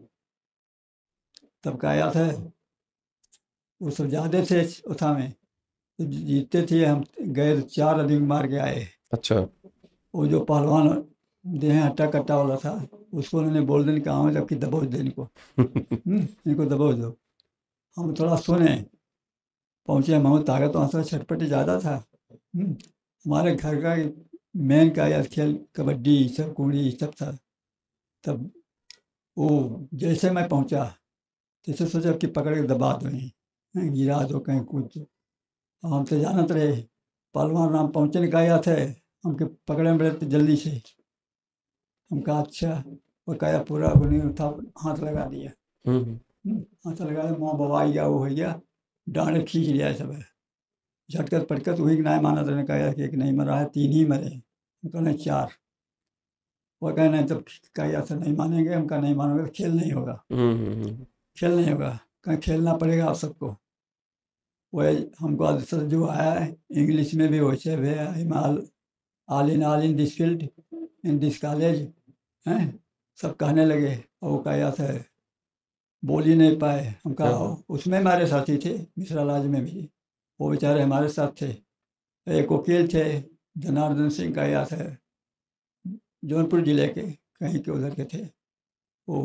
तब का याद है, वो सब ज़्यादा थे उथा में, तो जीतते थे, हम गए तो 4 आदमी मार के आए। अच्छा। वो जो पहलवान देह हट्टा कट्टा वाला था, उसको उन्होंने बोल देने कहा हमें जबकि दबोच दे इनको, इनको दबोच दो। हम थोड़ा सुने, पहुँचे, हम ताकत तो आंसर छटपटी ज़्यादा था। हमारे घर का मेन का यार खेल कबड्डी सब कुड़ी सब था। तब वो जैसे मैं पहुँचा, जैसे सोचा कि पकड़ के दबा दो, गिरा दो कहीं कुछ। हम तो जानत रहे पहलवान राम पहुँचने का आया थे, हमके पकड़े में बड़े जल्दी से। हम कहा अच्छा, वो कहा पूरा बनी उठा, हाथ लगा दिया, हाथ लगा दिया, मुँह बवाई गया, वो हो गया, डांडे खींच लिया सब है, झटकत पटकत वही नहीं माना था, कहा कि एक नहीं मरा है, 3 ही मरे। हम कहने 4। वो कहे नहीं, तब कहा था नहीं मानेंगे। हम कहा नहीं मानोगे तो खेल नहीं होगा, खेल नहीं होगा, कहीं खेलना पड़ेगा आप सबको। वही हमको आदत जो आया है इंग्लिश में भी वैसे भी all in this field in this college हैं, सब कहने लगे। और वो कहा था बोल ही नहीं पाए। हम कहा उसमें हमारे साथी थे मिश्रा लाज में भी, वो बेचारे हमारे साथ थे। एक वकील थे जनार्दन सिंह का याद है, जौनपुर जिले के कहीं के उधर के थे, वो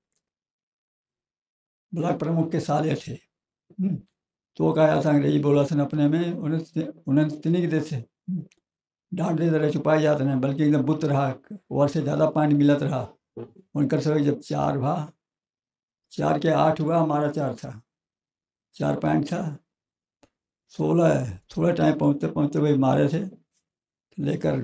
ब्लॉक प्रमुख के साले थे। तो वो कहा था अंग्रेजी बोला था अपने में, उन्हें तिनिक दे थे, डांट दे रहे, छुपाए जाते नहीं, बल्कि एकदम बुत रहा, और से ज़्यादा पानी मिलत रहा। उनकर सब जब 4 भा 4 के 8 हुआ, हमारा 4 था, 4 पॉइंट था, 16 है। थोड़ा टाइम पहुँचते पहुँचते वही मारे थे, लेकर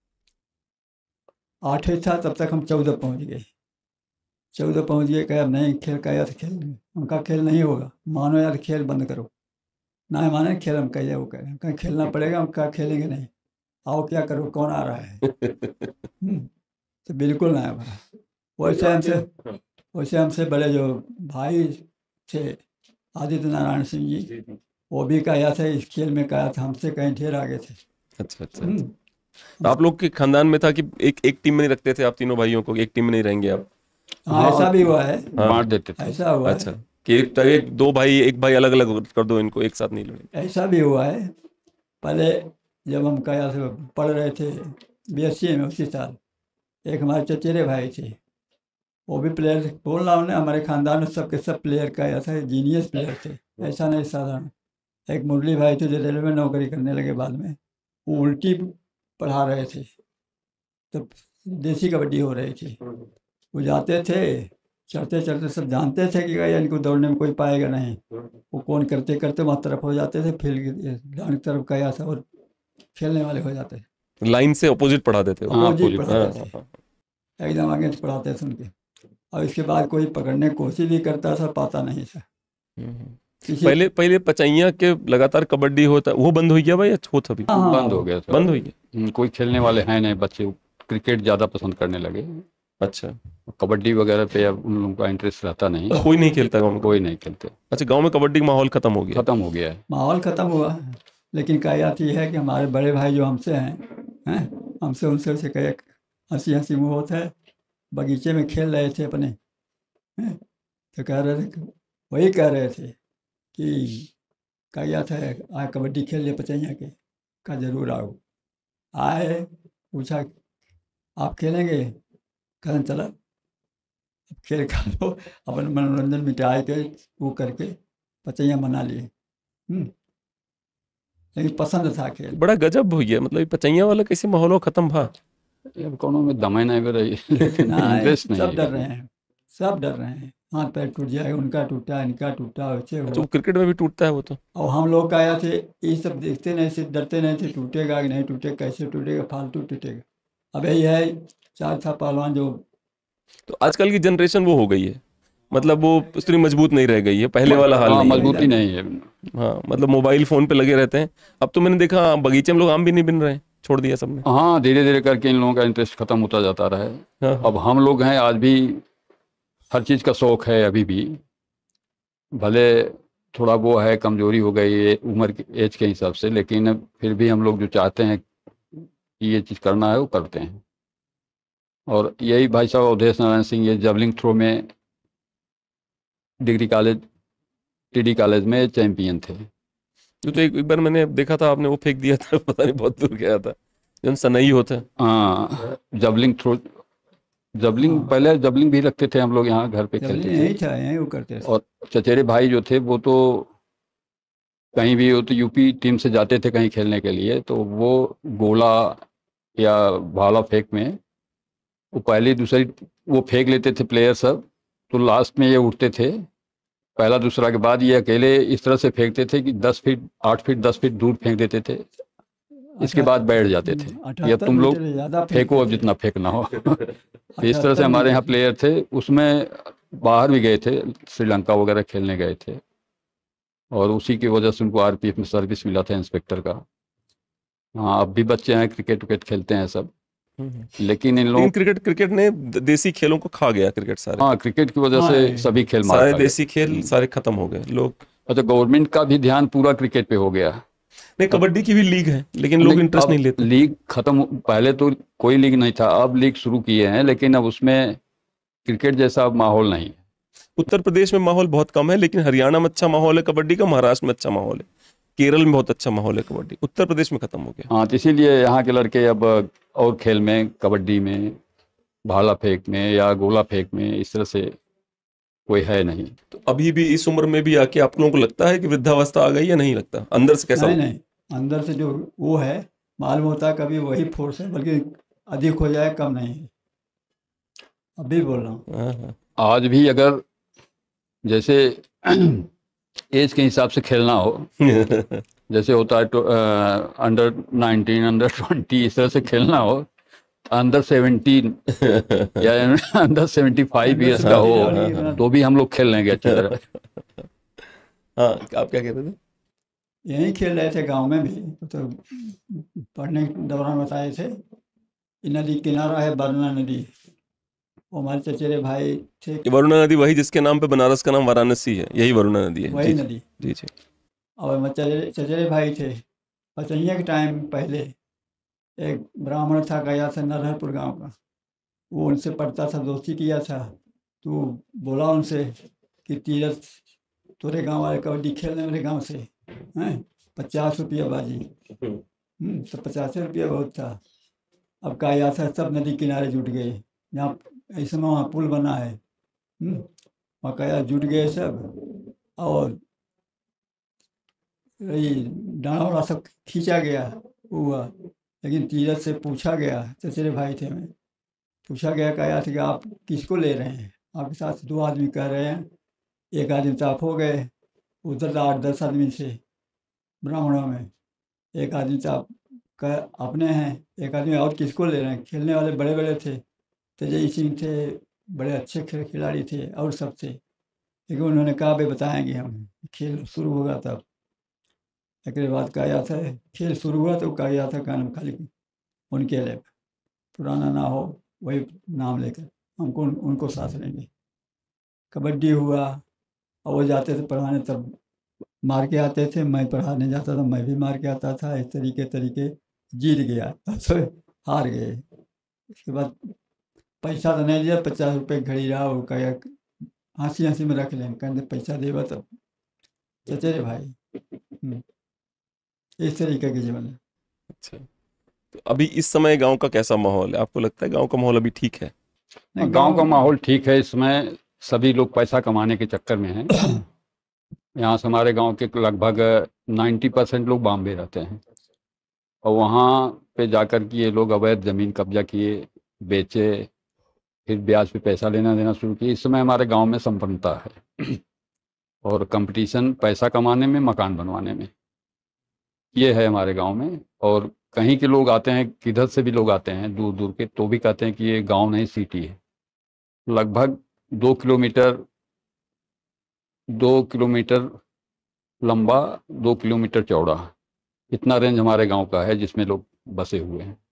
8 ही था, तब तक हम 14 पहुँच गए। 14 पहुँच गए, कहा नहीं खेल का यार खेल, उनका खेल नहीं होगा, मानो यार खेल बंद करो, ना माने खेल। हम कहिए वो कहें कहीं खेलना पड़ेगा, हम कहा खेलेंगे नहीं, आओ क्या करो, कौन आ रहा है। तो बिल्कुल ना आया। वैसे हमसे बड़े जो भाई थे आदित्य नारायण सिंह जी, वो भी कहा था इस खेल में, कहा था हमसे कहीं ढेर आगे थे। अच्छा अच्छा। तो आप लोग के खानदान में था कि एक टीम में नहीं रखते थे आप तीनों भाइयों को, एक टीम में नहीं रहेंगे आप? हाँ ऐसा भी हुआ है, बांट देते थे। ऐसा हुआ अच्छा, कि एक 2 भाई, एक भाई अलग अलग कर दो, इनको एक साथ नहीं लड़ेंगे। ऐसा भी हुआ है। पहले जब हम कहा से पढ़ रहे थे BSc में, उसी साल एक हमारे चचेरे भाई थे, वो भी प्लेयर थे। बोल रहा हूँ ना, हमारे खानदान में सबके सब प्लेयर का ऐसा है, जीनियस प्लेयर थे, ऐसा नहीं साधारण। एक मुरली भाई थे जो रेलवे में नौकरी करने लगे बाद में, वो उल्टी पढ़ा रहे थे, तब देसी कबड्डी हो रही थी। वो जाते थे, चढ़ते चढ़ते सब जानते थे कि इनको दौड़ने में कोई पाएगा नहीं, वो कौन करते करते वहाँ तरफ हो जाते थे, फिर डांड की तरफ गया था और खेलने वाले हो जाते थे। लाइन से अपोजिट पढ़ाते थे वो। अपोजिट पढ़ाते थे, एकदम आगे से पढ़ाते थे उनके। और इसके बाद कोई पकड़ने की कोशिश भी करता था, पाता नहीं था। पहले पचैया के लगातार कबड्डी होता, वो बंद हो गया भाई, होता भी बंद हो गया था, बंद हो गया। कोई खेलने वाले हैं नहीं, बच्चे क्रिकेट ज्यादा पसंद करने लगे। अच्छा, कबड्डी वगैरह पे अब उन लोगों का इंटरेस्ट रहता नहीं, कोई नहीं खेलता गाँव में? कोई नहीं खेलते। अच्छा, गाँव में कबड्डी का माहौल खत्म हो गया? खत्म हो गया है, माहौल खत्म हुआ। लेकिन क्या बात यह है कि हमारे बड़े भाई जो हमसे हैं, हमसे उनसे से कहे हंसी हंसी मुँह होता है, बगीचे में खेल रहे थे अपने, तो कह रहे थे, वही कह रहे थे कि क्या था आए कबड्डी खेल लिए पचैया के, का जरूर आओ। आए, पूछा आप खेलेंगे, कहने चला खेल खा लो, अपन मनोरंजन मिटाए के वो करके पचैया मना लिए। लेकिन पसंद था खेल। बड़ा गजब हो गया, मतलब पचैया वाला कैसे माहौल खत्म भा? अब कोनो में दमे नहीं भी रही, लेकिन इंटरेस्ट नहीं सब है। डर रहे हैं, सब डर रहे हैं, हाथ पैर टूट जाएगा, उनका टूटा इनका टूटा, वैसे तो हुआ। क्रिकेट में भी टूटता है वो तो। और हम लोग आया थे, ये सब देखते नहीं थे, डरते नहीं थे, टूटेगा कि नहीं टूटेगा, कैसे टूटेगा, फालतू टूटेगा। अब यही है 4 था पहलवान जो। तो आजकल की जनरेशन वो हो गई है, मतलब वो उतनी मजबूत नहीं रह गई है, पहले वाला हाल हाँ, नहीं है। मजबूती नहीं है। हाँ, मतलब मोबाइल फोन पे लगे रहते हैं। अब तो मैंने देखा बगीचे में लोग आम भी नहीं बिन रहे हैं। छोड़ दिया सबने? हाँ, धीरे धीरे करके इन लोगों का इंटरेस्ट खत्म होता जाता रहा है। हाँ, अब हम लोग हैं, आज भी हर चीज़ का शौक है अभी भी, भले थोड़ा वो है, कमजोरी हो गई है उम्र के एज के हिसाब से, लेकिन फिर भी हम लोग जो चाहते हैं कि ये चीज़ करना है वो करते हैं। और यही भाई साहब अवधेश नारायण सिंह ये जैवलिन थ्रो में डिग्री कॉलेज, टीडी कॉलेज में चैंपियन थे। तो एक बार मैंने देखा था आपने वो फेंक दिया था, पता नहीं बहुत दूर गया था, जो सनई होता है। हाँ, जैवलिन थ्रो, जैवलिन पहले जैवलिन भी रखते थे हम लोग यहाँ घर पे खेलते यही थे। था, यही वो करते थे। और चचेरे भाई जो थे वो तो कहीं भी, वो तो यूपी टीम से जाते थे कहीं खेलने के लिए, तो वो गोला या भाला फेंक में वो पहली दूसरी वो फेंक लेते थे प्लेयर सब, तो लास्ट में ये उठते थे पहला दूसरा के बाद, ये अकेले इस तरह से फेंकते थे कि 10 फीट 8 फीट 10 फीट दूर फेंक देते थे, इसके बाद बैठ जाते थे, या तुम लोग फेंको अब जितना फेंकना हो। तो इस तरह से हमारे यहाँ प्लेयर थे, उसमें बाहर भी गए थे, श्रीलंका वगैरह खेलने गए थे, और उसी की वजह से उनको आरपीएफ में सर्विस मिला था इंस्पेक्टर का। हाँ, अब भी बच्चे हैं, क्रिकेट विकेट खेलते हैं सब, लेकिन इन लोग क्रिकेट ने देसी खेलों को खा गया, क्रिकेट सारे। हाँ, क्रिकेट की वजह से सभी खेल सारे देसी खेल सारे खत्म हो गए लोग। अच्छा, गवर्नमेंट का भी ध्यान पूरा क्रिकेट पे हो गया। नहीं, कबड्डी की भी लीग है, लेकिन लोग इंटरेस्ट नहीं लेते। लीग खत्म, पहले तो कोई लीग नहीं था, अब लीग शुरू किए हैं, लेकिन अब उसमें क्रिकेट जैसा अब माहौल नहीं है। उत्तर प्रदेश में माहौल बहुत कम है, लेकिन हरियाणा में अच्छा माहौल है कबड्डी का, महाराष्ट्र में अच्छा माहौल है, केरल में बहुत अच्छा माहौल है कबड्डी। उत्तर प्रदेश में खत्म हो गया। हाँ, तो इसीलिए यहाँ के लड़के अब और खेल में, कबड्डी में, भाला फेंक में या गोला फेंक में, इस तरह से कोई है नहीं। तो अभी भी इस उम्र में भी आके आप लोगों को लगता है कि वृद्धावस्था आ गई, या नहीं लगता? अंदर से कैसा? नहीं, अंदर से जो वो है मालूम होता है, कभी वही फोर्स है, बल्कि अधिक हो जाए, कम नहीं है। अभी बोल रहा हूँ, आज भी अगर जैसे एज के हिसाब से खेलना हो, जैसे होता है तो अंडर 19 अंडर 20 इस तरह से खेलना हो, अंडर 17 या अंडर 75 ईयर्स का हो, तो भी हम लोग खेल लेंगे अच्छी तरह। हाँ, आप क्या कह रहे थे? यही खेल रहे थे गांव में भी, तो पढ़ने के दौरान बताए थे, नदी किनारा है वरुणा नदी, वो हमारे चचेरे भाई थे। वरुणा नदी वही जिसके नाम पे बनारस का नाम वाराणसी है, यही वरुणा नदी है? वही नदी जी जी। और चचेरे भाई थे, पचैया के टाइम पहले एक ब्राह्मण था, गया था नरहरपुर गांव का, वो उनसे पढ़ता था, दोस्ती किया था, तो बोला उनसे कि तीरथ तोरे गांव वाले कबड्डी खेलने मेरे गांव से हैं, 50 रुपया बाजी। तो 50 रुपया बहुत था। अब का याद था, सब नदी किनारे जुट गए, जहाँ इस समय वहाँ पुल बना है, वहाँ का जुट गए सब, और ये डाँड़ा वाड़ा सब खींचा गया हुआ, लेकिन तीरथ से पूछा गया, चचेरे भाई थे मैं, पूछा गया क्या था कि आप किसको ले रहे हैं, आपके साथ 2 आदमी कह रहे हैं, एक आदमी तो आप हो गए, उधर 8-10 आदमी थे ब्राह्मणों में, एक आदमी तो आप अपने हैं, एक आदमी और किसको ले रहे हैं। खेलने वाले बड़े बड़े थे, तेजई सिंह थे, बड़े अच्छे खिलाड़ी थे, और सब थे, लेकिन उन्होंने कहा भाई बताएंगे हम, खेल शुरू होगा तब। एक बाद का आया था, खेल शुरू हुआ तो कहा गया था कानम खाली उनके लिए, पुराना ना हो वही नाम लेकर हमको उनको साथ लेंगे। कबड्डी हुआ, और वो जाते थे पढ़ाने, तब मार के आते थे, मैं पढ़ाने जाता था, मैं भी मार के आता था, इस तरीके जीत गया, तो हार गए। उसके बाद पैसा तो नहीं दिया, 50 रुपये घड़ी रहा, वो कहा हंसी में रख लें, कहते पैसा देगा तब। चचेरे भाई, इस तरीके के जीवन है। अच्छा, तो अभी इस समय गांव का कैसा माहौल है? आपको लगता है गांव का माहौल अभी ठीक है? गांव का माहौल ठीक है, इसमें सभी लोग पैसा कमाने के चक्कर में हैं। यहाँ से हमारे गांव के लगभग 90% लोग बॉम्बे रहते हैं, और वहाँ पे जाकर के ये लोग अवैध ज़मीन कब्जा किए, बेचे, फिर ब्याज पे पैसा लेना देना शुरू किए। इस समय हमारे गांव में संपन्नता है, और कंपटीशन पैसा कमाने में, मकान बनवाने में, ये है हमारे गांव में। और कहीं के लोग आते हैं, किधर से भी लोग आते हैं दूर दूर के, तो भी कहते हैं कि ये गांव नहीं सिटी है। लगभग 2 किलोमीटर लंबा, 2 किलोमीटर चौड़ा, इतना रेंज हमारे गांव का है, जिसमें लोग बसे हुए हैं।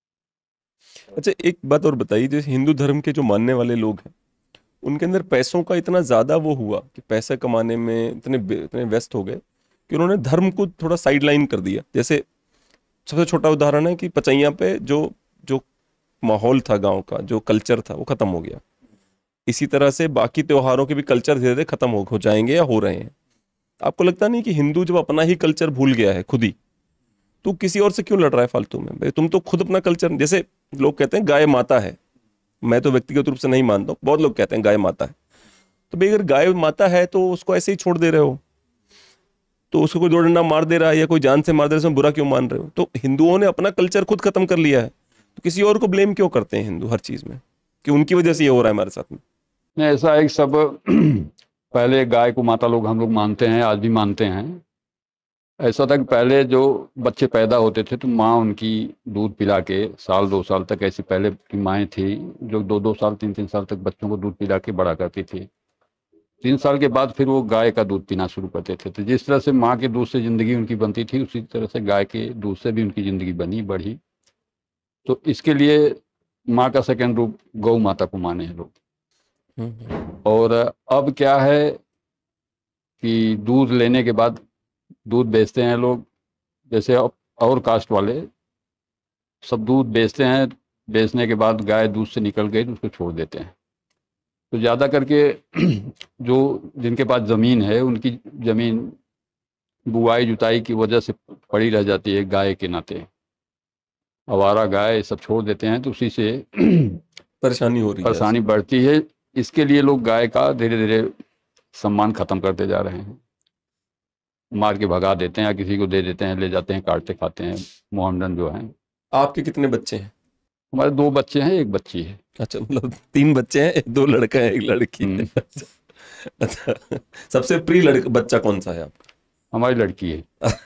अच्छा, एक बात और बताइए, जैसे हिंदू धर्म के जो मानने वाले लोग हैं उनके अंदर पैसों का इतना ज्यादा वो हुआ कि पैसे कमाने में इतने व्यस्त हो गए कि उन्होंने धर्म को थोड़ा साइड लाइन कर दिया। जैसे सबसे छोटा उदाहरण है कि पचैया पे जो जो माहौल था गांव का, जो कल्चर था, वो खत्म हो गया। इसी तरह से बाकी त्योहारों के भी कल्चर धीरे धीरे खत्म हो जाएंगे या हो रहे हैं। आपको लगता नहीं कि हिंदू जब अपना ही कल्चर भूल गया है खुद ही, तो किसी और से क्यों लड़ रहा है फालतू में? भाई तुम तो खुद अपना कल्चर, जैसे लोग कहते हैं गाय माता है, मैं तो व्यक्तिगत रूप से नहीं मानता हूं, बहुत लोग कहते हैं गाय माता है। तो भाई अगर गाय माता है तो उसको ऐसे ही छोड़ दे रहे हो, तो उसको कोई दो डंडा मार दे रहा है या कोई जान से मार दे रहा है, उसमें बुरा क्यों मान रहे हो? तो हिंदुओं ने अपना कल्चर खुद खत्म कर लिया है, तो किसी और को ब्लेम क्यों करते हैं हिंदू हर चीज में कि उनकी वजह से ये हो रहा है हमारे साथ में? नहीं, ऐसा एक सब पहले गाय को माता लोग हम लोग मानते हैं, आज भी मानते हैं। ऐसा था कि पहले जो बच्चे पैदा होते थे तो माँ उनकी दूध पिला के साल 2 साल तक, ऐसी पहले की माएँ थी जो 2-2 साल 3-3 साल तक बच्चों को दूध पिला के बड़ा करती थी। 3 साल के बाद फिर वो गाय का दूध पीना शुरू करते थे। तो जिस तरह से माँ के दूध से ज़िंदगी उनकी बनती थी, उसी तरह से गाय के दूध से भी उनकी ज़िंदगी बनी बढ़ी। तो इसके लिए माँ का सेकंड रूप गौ माता को माने हैं लोग। और अब क्या है कि दूध लेने के बाद दूध बेचते हैं लोग, जैसे और कास्ट वाले सब दूध बेचते हैं, बेचने के बाद गाय दूध से निकल गई तो उसको छोड़ देते हैं। तो ज़्यादा करके जो जिनके पास ज़मीन है उनकी ज़मीन बुआई जुताई की वजह से पड़ी रह जाती है गाय के नाते, आवारा गाय सब छोड़ देते हैं, तो उसी से परेशानी हो रही है, परेशानी बढ़ती है। इसके लिए लोग गाय का धीरे धीरे सम्मान खत्म करते जा रहे हैं, मार के भगा देते हैं या किसी को दे देते हैं, ले जाते हैं, काटते खाते हैं मोहम्मदन जो हैं। आपके कितने बच्चे हैं? हमारे 2 बच्चे हैं, 1 बच्ची है। अच्छा, मतलब 3 बच्चे हैं, 2 लड़का है 1 लड़की है। अच्छा, सबसे प्रिय लड़का बच्चा कौन सा है आपका? हमारी लड़की है।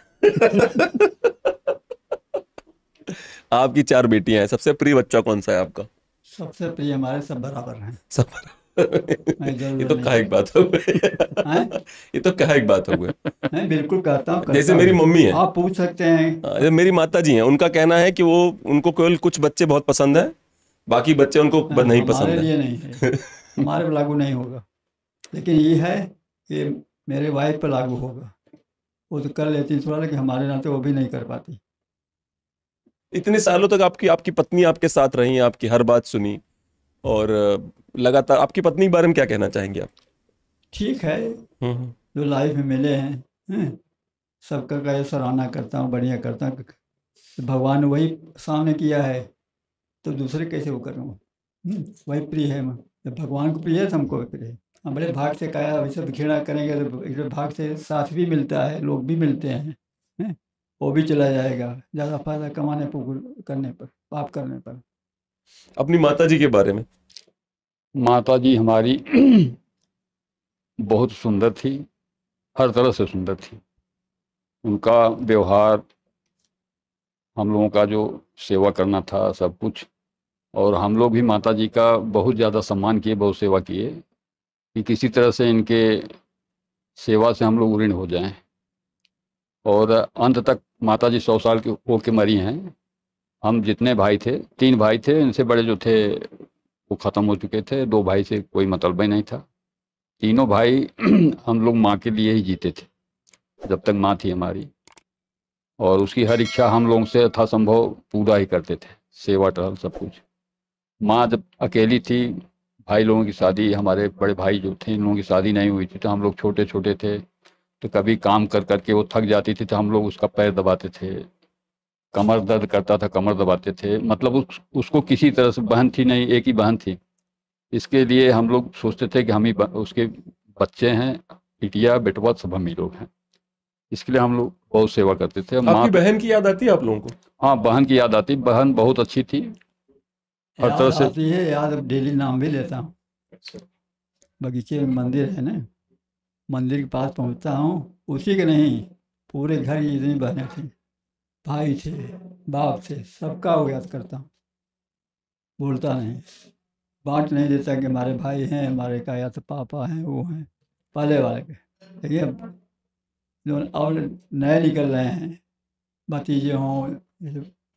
आपकी 4 बेटियां हैं, सबसे प्रिय बच्चा कौन सा है आपका? सबसे प्रिय हमारे सब बराबर हैं। सब ये तो क्या एक बात हो गई। ये तो क्या एक बात हो गई। नहीं, बिल्कुल कहता हूँ। जैसे मेरी मम्मी है, आप पूछ सकते हैं। मेरी माता जी हैं, उनका कहना है कि वो उनको केवल कुछ बच्चे बहुत पसंद है, बाकी बच्चे उनको नहीं पसंद है। हमारे लिए नहीं है, हमारे पर लागू नहीं होगा। लेकिन ये है कि मेरे वाइफ पर लागू होगा। वो तो कर लेती थोड़ा, लेकिन हमारे नाते वो भी नहीं कर पाती। इतने सालों तक आपकी पत्नी आपके साथ रही, आपकी हर बात सुनी, और लगातार आपकी पत्नी के बारे में क्या कहना चाहेंगे आप? ठीक है, जो लाइफ में मिले हैं, सबका का सराहना करता हूँ, बढ़िया करता हूँ। भगवान ने वही सामने किया है तो दूसरे कैसे वो करूँ? वही प्रिय है। जब भगवान को प्रिय है तो हमको भी प्रिय है। हम बड़े भाग से कहा अभी सब घृणा करेंगे तो एक भाग से साथ भी मिलता है, लोग भी मिलते हैं, वो भी चला जाएगा ज़्यादा फायदा कमाने पर, करने पर, पाप करने पर। अपनी माता जी के बारे में? माता जी हमारी बहुत सुंदर थी, हर तरह से सुंदर थी। उनका व्यवहार, हम लोगों का जो सेवा करना था, सब कुछ। और हम लोग भी माता जी का बहुत ज़्यादा सम्मान किए, बहुत सेवा किए कि किसी तरह से इनके सेवा से हम लोग ऋण हो जाएं। और अंत तक माता जी 100 साल के होके मरी हैं। हम जितने भाई थे, 3 भाई थे, इनसे बड़े जो थे वो ख़त्म हो चुके थे। 2 भाई से कोई मतलब ही नहीं था। तीनों भाई हम लोग माँ के लिए ही जीते थे जब तक माँ थी हमारी, और उसकी हर इच्छा हम लोगों से यथासंभव पूरा ही करते थे, सेवा टहल सब कुछ। माँ जब अकेली थी, भाई लोगों की शादी, हमारे बड़े भाई जो थे इन लोगों की शादी नहीं हुई थी, तो हम लोग छोटे छोटे थे, तो कभी काम कर करके वो थक जाती थी तो हम लोग उसका पैर दबाते थे, कमर दर्द करता था कमर दबाते थे। मतलब उसको किसी तरह से, बहन थी नहीं, एक ही बहन थी, इसके लिए हम लोग सोचते थे कि हम ही उसके बच्चे हैं, बिटिया बेटवा सब हम ही लोग हैं। इसके लिए हम लोग बहुत सेवा करते थे। आपकी बहन की याद आती है आप लोगों को? हाँ, बहन की याद आती। बहन बहुत अच्छी थी, हर तरह से आती है याद। डेली नाम भी लेता हूँ। बगीचे में मंदिर है ना, मंदिर के पास पहुँचता हूँ, उसी के नहीं पूरे घर की जितनी बहनें थी, भाई थे, बाप थे, सबका वो याद करता हूँ। बोलता नहीं, बांट नहीं देता कि हमारे भाई हैं, हमारे का या तो पापा हैं, वो हैं पहले वाले के। देखिए जो अब नए निकल रहे हैं, भतीजे हों,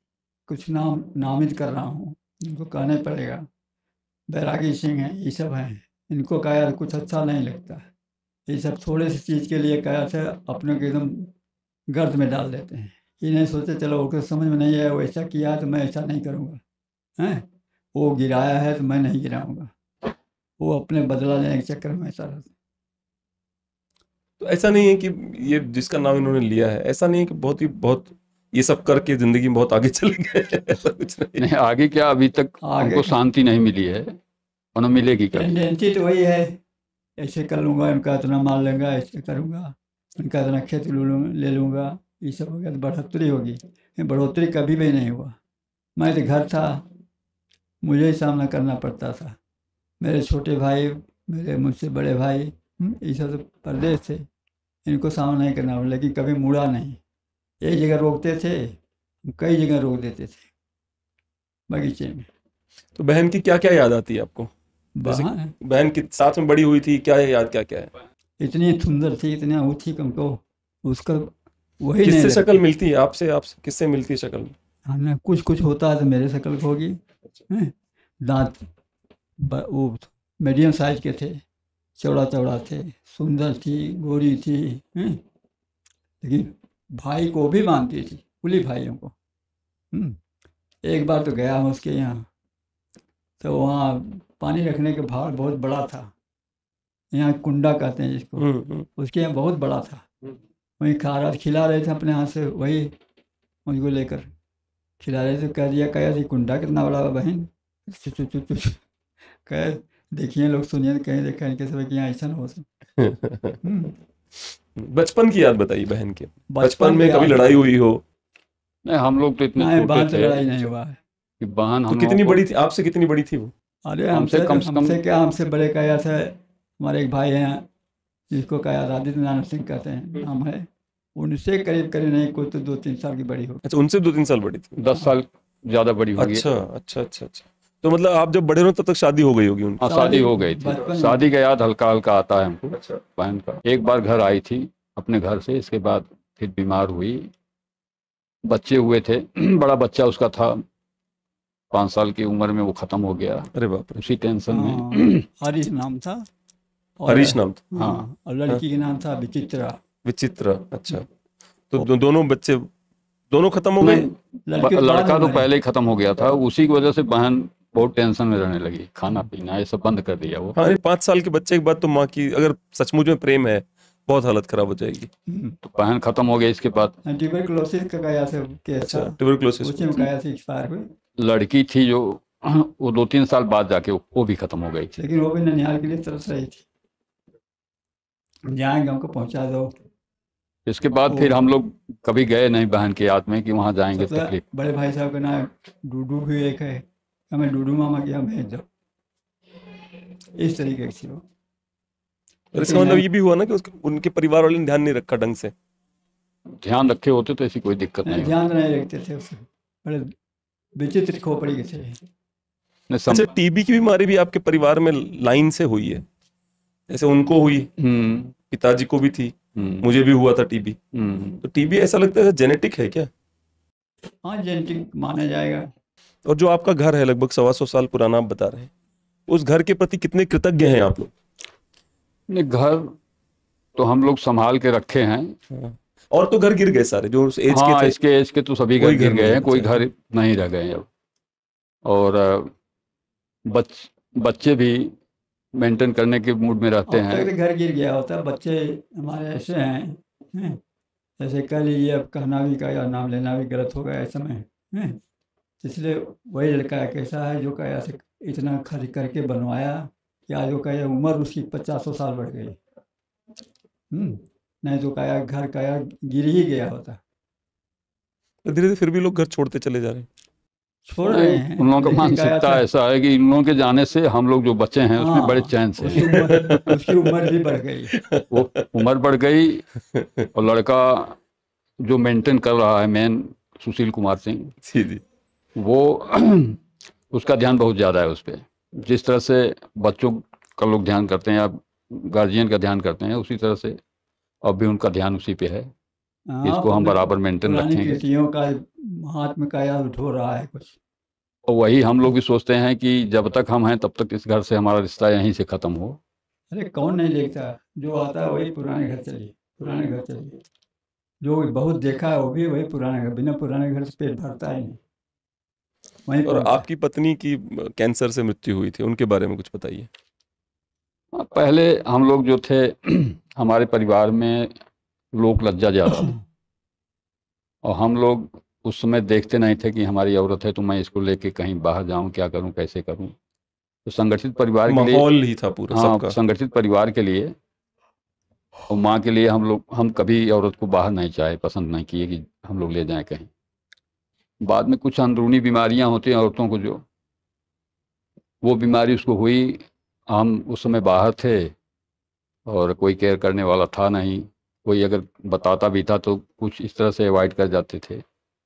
कुछ नामित कर रहा हूँ, इनको कहना पड़ेगा। बैरागी सिंह हैं, ये सब हैं, इनको कहा कुछ अच्छा नहीं लगता। ये सब थोड़े सी चीज़ के लिए कहा था अपने को एकदम गर्द में डाल देते हैं। ये नहीं सोचते चलो उसको समझ में नहीं आया, वो ऐसा किया तो मैं ऐसा नहीं करूँगा, हैं वो गिराया है तो मैं नहीं गिराऊँगा। वो अपने बदला लेने के चक्कर में ऐसा रहता। तो ऐसा नहीं है कि ये जिसका नाम इन्होंने लिया है, ऐसा नहीं है कि बहुत ये सब करके जिंदगी में बहुत आगे चले गए, ऐसा कुछ नहीं। आगे क्या, अभी तक आगे हमको शांति नहीं मिली है और न मिलेगी कभी। टेंडेंसी तो वही है, ऐसे कर लूँगा, इनका इतना माल लूँगा, ऐसे करूँगा, इनका इतना खेत ले लूँगा, ये सब हो गया तो बढ़ोतरी होगी। ये बढ़ोतरी कभी भी नहीं हुआ। मैं तो घर था, मुझे ही सामना करना पड़ता था। मेरे छोटे भाई, मेरे मुझसे बड़े भाई, ये सब तो परदेश थे, इनको सामना नहीं करना पड़ा, लेकिन कभी मुड़ा नहीं। एक जगह रोकते थे, कई जगह रोक देते थे बगीचे में। तो बहन की क्या क्या याद आती है आपको? बहन के साथ में बड़ी हुई थी, क्या याद क्या क्या है? इतनी सुंदर थी, इतनी वो थी कि हमको उसका वही किससे शक्ल मिलती है आपसे किससे मिलती है शक्ल? हमें कुछ होता है तो मेरे शक्ल को होगी। दांत वो मीडियम साइज के थे, चौड़ा थे, सुंदर थी, गोरी थी, लेकिन भाई को भी मानती थी, कुली भाइयों को। एक बार तो गया हूँ उसके यहाँ, तो वहाँ पानी रखने के भार बहुत बड़ा था, यहाँ कुंडा कहते हैं जिसको, उसके यहाँ बहुत बड़ा था। वहीं खिला रहे थे अपने हाथ से, वही मुझको लेकर खिला रहे थे। कह दिया कुंडा कितना बड़ा है बहन, कह देखिए लोग सुनिए, कहीं देखा इनके सब कि यहाँ ऐसा ना हो। बचपन की याद बताइए बहन के। बचपन में कभी लड़ाई हुई हो? नहीं, हम लोग तो इतने छोटे थे, लड़ाई नहीं हुआ है कि बहन तो कितनी बड़ी थी आपसे? कितनी बड़ी थी वो? अरे हमसे कम से कम, हमसे बड़े कहा था। हमारे एक भाई हैं जिसको कहा आदित्य नारायण सिंह कहते हैं, नाम है, उनसे करीब नहीं, कोई तो 2-3 साल की बड़ी हो। अच्छा, उनसे 2-3 साल बड़ी थी। 10 साल ज्यादा बड़ी होगी। अच्छा। तो मतलब आप जब बड़े हो तब तक शादी हो गई होगी उनकी? हाँ, शादी हो गई थी। शादी का याद हल्का हल्का आता है हमको। अच्छा। बहन का एक बार घर आई थी अपने घर से, इसके बाद फिर बीमार हुई, बच्चे हुए थे। बड़ा बच्चा उसका था, 5 साल की उम्र में वो खत्म हो गया। अरे बाप रे। उसी टेंशन में। हरीश नाम था। हरीश नाम था? हाँ, और लड़की का नाम था विचित्रा। अच्छा, तो दोनों बच्चे दोनों खत्म हो गए? लड़का तो पहले ही खत्म हो गया था, उसी की वजह से बहन बहुत टेंशन में रहने लगी, खाना पीना ये सब बंद कर दिया वो। हाँ, 5 साल के बच्चे के बाद तो माँ की अगर सचमुच में प्रेम है, बहुत हालत खराब हो जाएगी। तो बहन खत्म हो गया। इसके बाद ट्यूबरकुलोसिस का केस था। ट्यूबरकुलोसिस एक्सपायर हुई। लड़की थी जो, वो 2-3 साल बाद जाके वो भी खत्म हो गई थी, लेकिन वो भी ननिहाल के लिए तरस रही थी, जाएंगे हमको पहुंचा दो। इसके बाद फिर हम लोग कभी गए नहीं बहन की याद में कि वहाँ जाएंगे। तकलीफ बड़े भाई साहब का नाम डूडू भी एक है, हमें डूडू मामा के यहाँ भेज दो, इस तरीके से। इसका मतलब ये भी हुआ ना कि उनके परिवार वाले ने ध्यान नहीं रखा ढंग से? ध्यान रखे होते तो ऐसी कोई दिक्कत नहीं। ध्यान नहीं रखते थे, उसे बड़े विचित्र खोपड़ी के थे। अच्छा, टीबी की बीमारी भी आपके परिवार में लाइन से हुई है? जैसे उनको हुई, पिताजी को भी थी, मुझे भी हुआ था टीबी। तो टीबी ऐसा लगता है जेनेटिक है क्या? हाँ, जेनेटिक माना जाएगा। और जो आपका घर है लगभग 125 साल पुराना आप बता रहे हैं, उस घर के प्रति कितने कृतज्ञ हैं आप लोग? घर तो हम लोग संभाल के रखे हैं। और तो घर गिर गए सारे जो उस एज के थे? इसके एज के तो सभी घर गिर गए हैं, कोई घर नहीं रह गए अब। और बच्चे भी मेंटेन करने के मूड में रहते हैं। घर गिर गया होता। बच्चे हमारे ऐसे हैं, जैसे कह लीजिए, अब कहना भी का या नाम लेना भी गलत होगा इस समय, इसलिए वही लड़का कैसा है जो कहा इतना खर्च करके बनवाया कि आज वो कहा उम्र उसकी 50 साल बढ़ गई। नहीं तो कहा घर का गिर ही गया होता। धीरे धीरे फिर भी लोग घर छोड़ते चले जा रहे हैं। छोड़ रहे हैं। उन लोगों का मानसिकता ऐसा है कि इन लोगों के जाने से हम लोग जो बच्चे हैं उसमें बड़े चैन से। उसकी उम्र भी बढ़ गई। वो उम्र बढ़ गई। और लड़का जो मेंटेन कर रहा है मेन, सुशील कुमार सिंह जी, वो उसका ध्यान बहुत ज़्यादा है उस पर। जिस तरह से बच्चों का लोग ध्यान करते हैं या गार्जियन का ध्यान करते हैं, उसी तरह से अब भी उनका ध्यान उसी पे है। हाँ, इसको हम बराबर मेंटेन पुरानी रखेंगे। कृतियों का हाथ में काया उठो रहा है कुछ। और वही हम लोग भी सोचते हैं कि जब तक हम हैं तब तक इस घर से हमारा रिश्ता यहीं से ख़त्म हो। अरे कौन नहीं देखता, जो आता है वही पुराने घर चलिए, पुराने घर चलिए। जो बहुत देखा है वो भी वही पुराने घर, बिना पुराने घर से पेट भरता ही नहीं, वहीं और पहुंचा। आपकी पत्नी की कैंसर से मृत्यु हुई थी, उनके बारे में कुछ बताइए। पहले हम लोग जो थे हमारे परिवार में लोक लज्जा ज़्यादा थी, और हम लोग उस समय देखते नहीं थे कि हमारी औरत है तो मैं इसको लेके कहीं बाहर जाऊं, क्या करूं, कैसे करूं। तो संगठित परिवार के लिए, माहौल ही था पूरा हाँ, सबका। संगठित परिवार के लिए और माँ के लिए हम कभी औरत को बाहर नहीं चाहे, पसंद नहीं किए कि हम लोग ले जाएं कहीं। बाद में कुछ अंदरूनी बीमारियां होती हैं औरतों को, जो वो बीमारी उसको हुई। हम उस समय बाहर थे और कोई केयर करने वाला था नहीं, कोई अगर बताता भी था तो कुछ इस तरह से अवॉइड कर जाते थे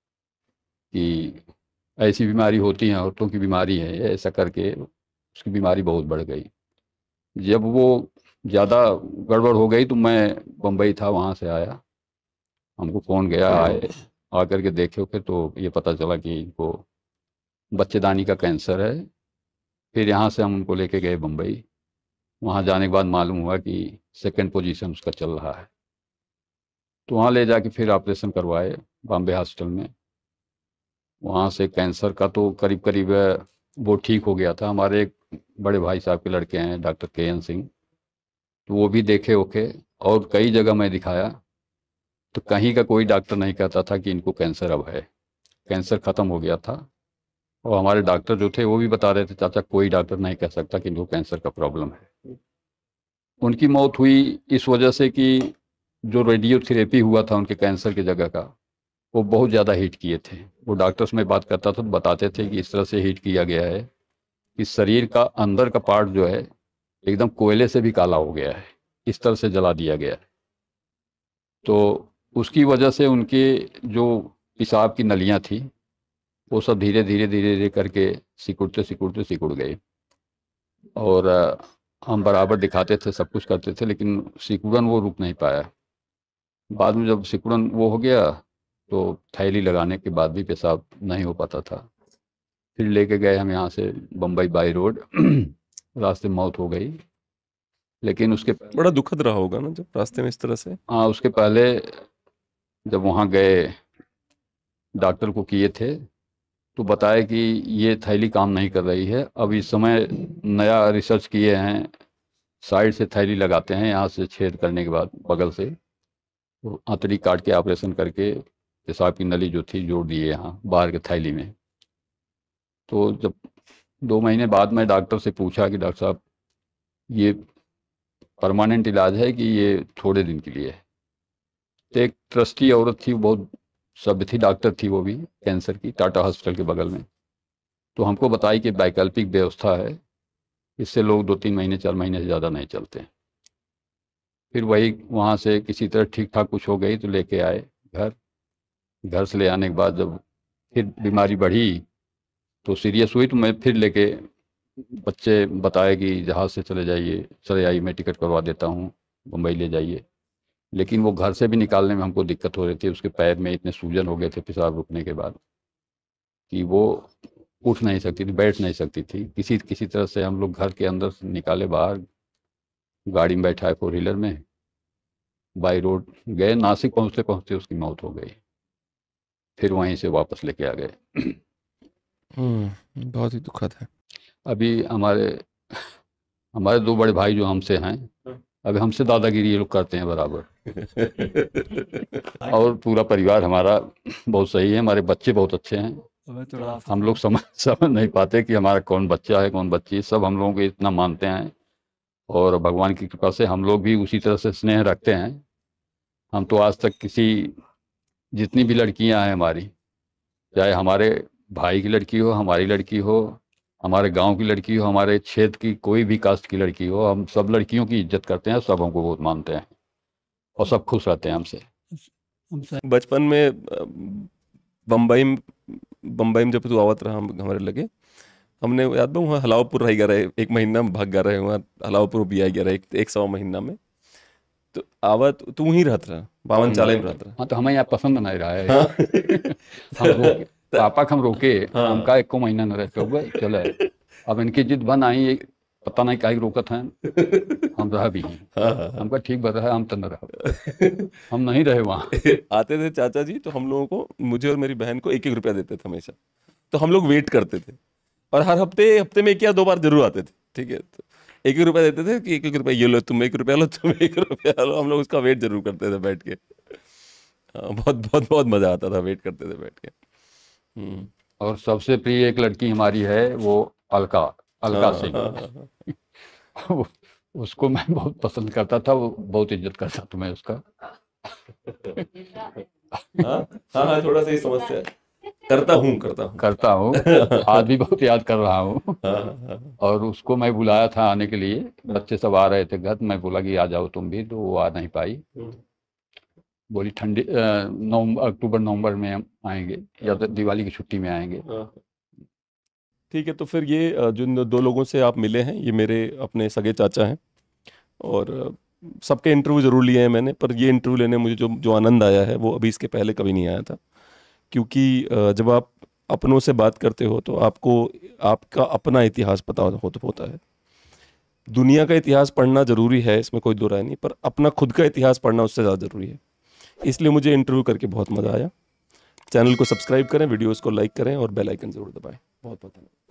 कि ऐसी बीमारी होती है, औरतों की बीमारी है, ऐसा करके उसकी बीमारी बहुत बढ़ गई। जब वो ज़्यादा गड़बड़ हो गई तो मैं बम्बई था, वहाँ से आया, हमको फ़ोन गया, आए, आकर के देखे फिर तो ये पता चला कि इनको बच्चेदानी का कैंसर है। फिर यहाँ से हम उनको लेके गए बम्बई। वहाँ जाने के बाद मालूम हुआ कि सेकंड पोजीशन उसका चल रहा है। तो वहाँ ले जाके फिर ऑपरेशन करवाए बॉम्बे हॉस्पिटल में। वहाँ से कैंसर का तो करीब करीब वो ठीक हो गया था। हमारे एक बड़े भाई साहब के लड़के हैं डॉक्टर KN सिंह, तो वो भी देखे ओके, और कई जगह मैं दिखाया तो कहीं का कोई डॉक्टर नहीं कहता था कि इनको कैंसर अब है, कैंसर ख़त्म हो गया था। और हमारे डॉक्टर जो थे वो भी बता रहे थे, चाचा कोई डॉक्टर नहीं कह सकता कि इनको कैंसर का प्रॉब्लम है। उनकी मौत हुई इस वजह से कि जो रेडियोथेरेपी हुआ था उनके कैंसर की जगह का, वो बहुत ज़्यादा हीट किए थे। वो डॉक्टर्स में बात करता था तो बताते थे कि इस तरह से हीट किया गया है कि शरीर का अंदर का पार्ट जो है एकदम कोयले से भी काला हो गया है, इस तरह से जला दिया गया है। तो उसकी वजह से उनके जो पेशाब की नलियाँ थी वो सब धीरे धीरे धीरे धीरे करके सिकुड़ते सिकुड़ते सिकुड़ गए। और हम बराबर दिखाते थे, सब कुछ करते थे, लेकिन सिकुड़न वो रुक नहीं पाया। बाद में जब सिकुड़न वो हो गया तो थैली लगाने के बाद भी पेशाब नहीं हो पाता था। फिर लेके गए हम यहाँ से बम्बई बाई रोड रास्ते में मौत हो गई। लेकिन उसके बड़ा दुखद रहा होगा ना जब रास्ते में इस तरह से। हाँ, उसके पहले जब वहाँ गए डॉक्टर को किए थे तो बताया कि ये थैली काम नहीं कर रही है। अब इस समय नया रिसर्च किए हैं, साइड से थैली लगाते हैं, यहाँ से छेद करने के बाद बगल से तो आंतड़ी काट के ऑपरेशन करके पेशाब की नली जो थी जोड़ दिए यहाँ बाहर के थैली में। तो जब 2 महीने बाद मैं डॉक्टर से पूछा कि डॉक्टर साहब ये परमानेंट इलाज है कि ये थोड़े दिन के लिए है। तो एक ट्रस्टी औरत थी, बहुत सभ्य थी, डॉक्टर थी वो भी, कैंसर की, टाटा हॉस्पिटल के बगल में। तो हमको बताई कि वैकल्पिक व्यवस्था है, इससे लोग 2-3 महीने 4 महीने से ज़्यादा नहीं चलते हैं। फिर वही वहाँ से किसी तरह ठीक ठाक कुछ हो गई तो लेके आए घर। घर से ले आने के बाद जब फिर बीमारी बढ़ी तो सीरियस हुई तो मैं फिर लेके, बच्चे बताए कि जहाज़ से चले जाइए, चले आइए, मैं टिकट करवा देता हूँ, मुंबई ले जाइए। लेकिन वो घर से भी निकालने में हमको दिक्कत हो रही थी। उसके पैर में इतने सूजन हो गए थे पेशाब रुकने के बाद कि वो उठ नहीं सकती थी, बैठ नहीं सकती थी। किसी किसी तरह से हम लोग घर के अंदर से निकाले बाहर, गाड़ी में बैठाए 4 व्हीलर में, बाई रोड गए। नासिक पहुँचते पहुँचते उसकी मौत हो गई। फिर वहीं से वापस लेके आ गए। बहुत ही दुखद है। अभी हमारे हमारे 2 बड़े भाई जो हमसे हैं, अभी हमसे दादागिरी ये लोग करते हैं बराबर। और पूरा परिवार हमारा बहुत सही है, हमारे बच्चे बहुत अच्छे हैं। हम लोग समझ नहीं पाते कि हमारा कौन बच्चा है कौन बच्ची है। सब हम लोगों को इतना मानते हैं और भगवान की कृपा से हम लोग भी उसी तरह से स्नेह रखते हैं। हम तो आज तक जितनी भी लड़कियां हैं हमारी, चाहे हमारे भाई की लड़की हो, हमारी लड़की हो, हमारे गांव की लड़की हो, हमारे क्षेत्र की कोई भी कास्ट की लड़की हो, हम सब लड़कियों की इज्जत करते हैं, सब हमको बहुत मानते हैं और सब खुश रहते हैं हमसे। बचपन में बम्बई में जब तू आवत रहा हमारे लगे, हमने याद बा वहाँ हलावपुर रह गया रहे, 1 महीना में भाग गया रहे, वहाँ हलावपुर भी आ गया रहे 1 सवा महीना में। तो आवा तू ही रहत रहा, बावन चाले में रहत रहा। हाँ तो हमें यहाँ पसंद नहीं रहा है। हाँ। हम रोके, पापा हम रोके, हाँ। हमका एको महीना न रहते हुए चले। अब इनकी जिद बन आई, पता नहीं काहे रोकत हैं, हम रह भी हैं। हाँ, हाँ, हमका ठीक बता है, हम तो न रह, हम नहीं रहे वहाँ। आते थे चाचा जी तो हम लोगों को, मुझे और मेरी बहन को 1-1 रुपया देते थे हमेशा। तो हम लोग वेट करते थे और हर हफ्ते में 1 या 2 बार जरूर आते थे। ठीक है, तो 1-1 रुपया देते थे कि 1-1 रुपया ये लो, तुम 1 रुपया लो, तुम 1 रुपया लो। हम लोग उसका वेट जरूर करते थे बैठ के। बहुत बहुत बहुत मजा आता था वेट करते थे बैठ के। और सबसे प्रिय एक लड़की हमारी है, वो अलका, अलका हाँ, सिंह। हाँ, हाँ, उसको मैं बहुत पसंद करता था, वो बहुत इज्जत करता था मैं उसका। हाँ, हाँ, हाँ, थोड़ा सा ये समस्या है। करता हूँ आज भी बहुत याद कर रहा हूँ। हाँ, हाँ, और उसको मैं बुलाया था आने के लिए, बच्चे सब आ रहे थे घर, मैं बोला कि आ जाओ तुम भी, तो वो आ नहीं पाई। बोली ठंडी अक्टूबर नवंबर में हम आएंगे या तो दिवाली की छुट्टी में आएंगे। हाँ। ठीक है, तो फिर ये जिन 2 लोगों से आप मिले हैं, ये मेरे अपने सगे चाचा हैं और सबके इंटरव्यू ज़रूर लिए हैं मैंने, पर ये इंटरव्यू लेने मुझे जो आनंद आया है वो अभी इसके पहले कभी नहीं आया था। क्योंकि जब आप अपनों से बात करते हो तो आपको आपका अपना इतिहास पता होता है। दुनिया का इतिहास पढ़ना ज़रूरी है, इसमें कोई दो राय नहीं, पर अपना खुद का इतिहास पढ़ना उससे ज़्यादा ज़रूरी है। इसलिए मुझे इंटरव्यू करके बहुत मज़ा आया। चैनल को सब्सक्राइब करें, वीडियोज़ को लाइक करें और बेल आइकन ज़रूर दबाएं। बहुत बहुत धन्यवाद।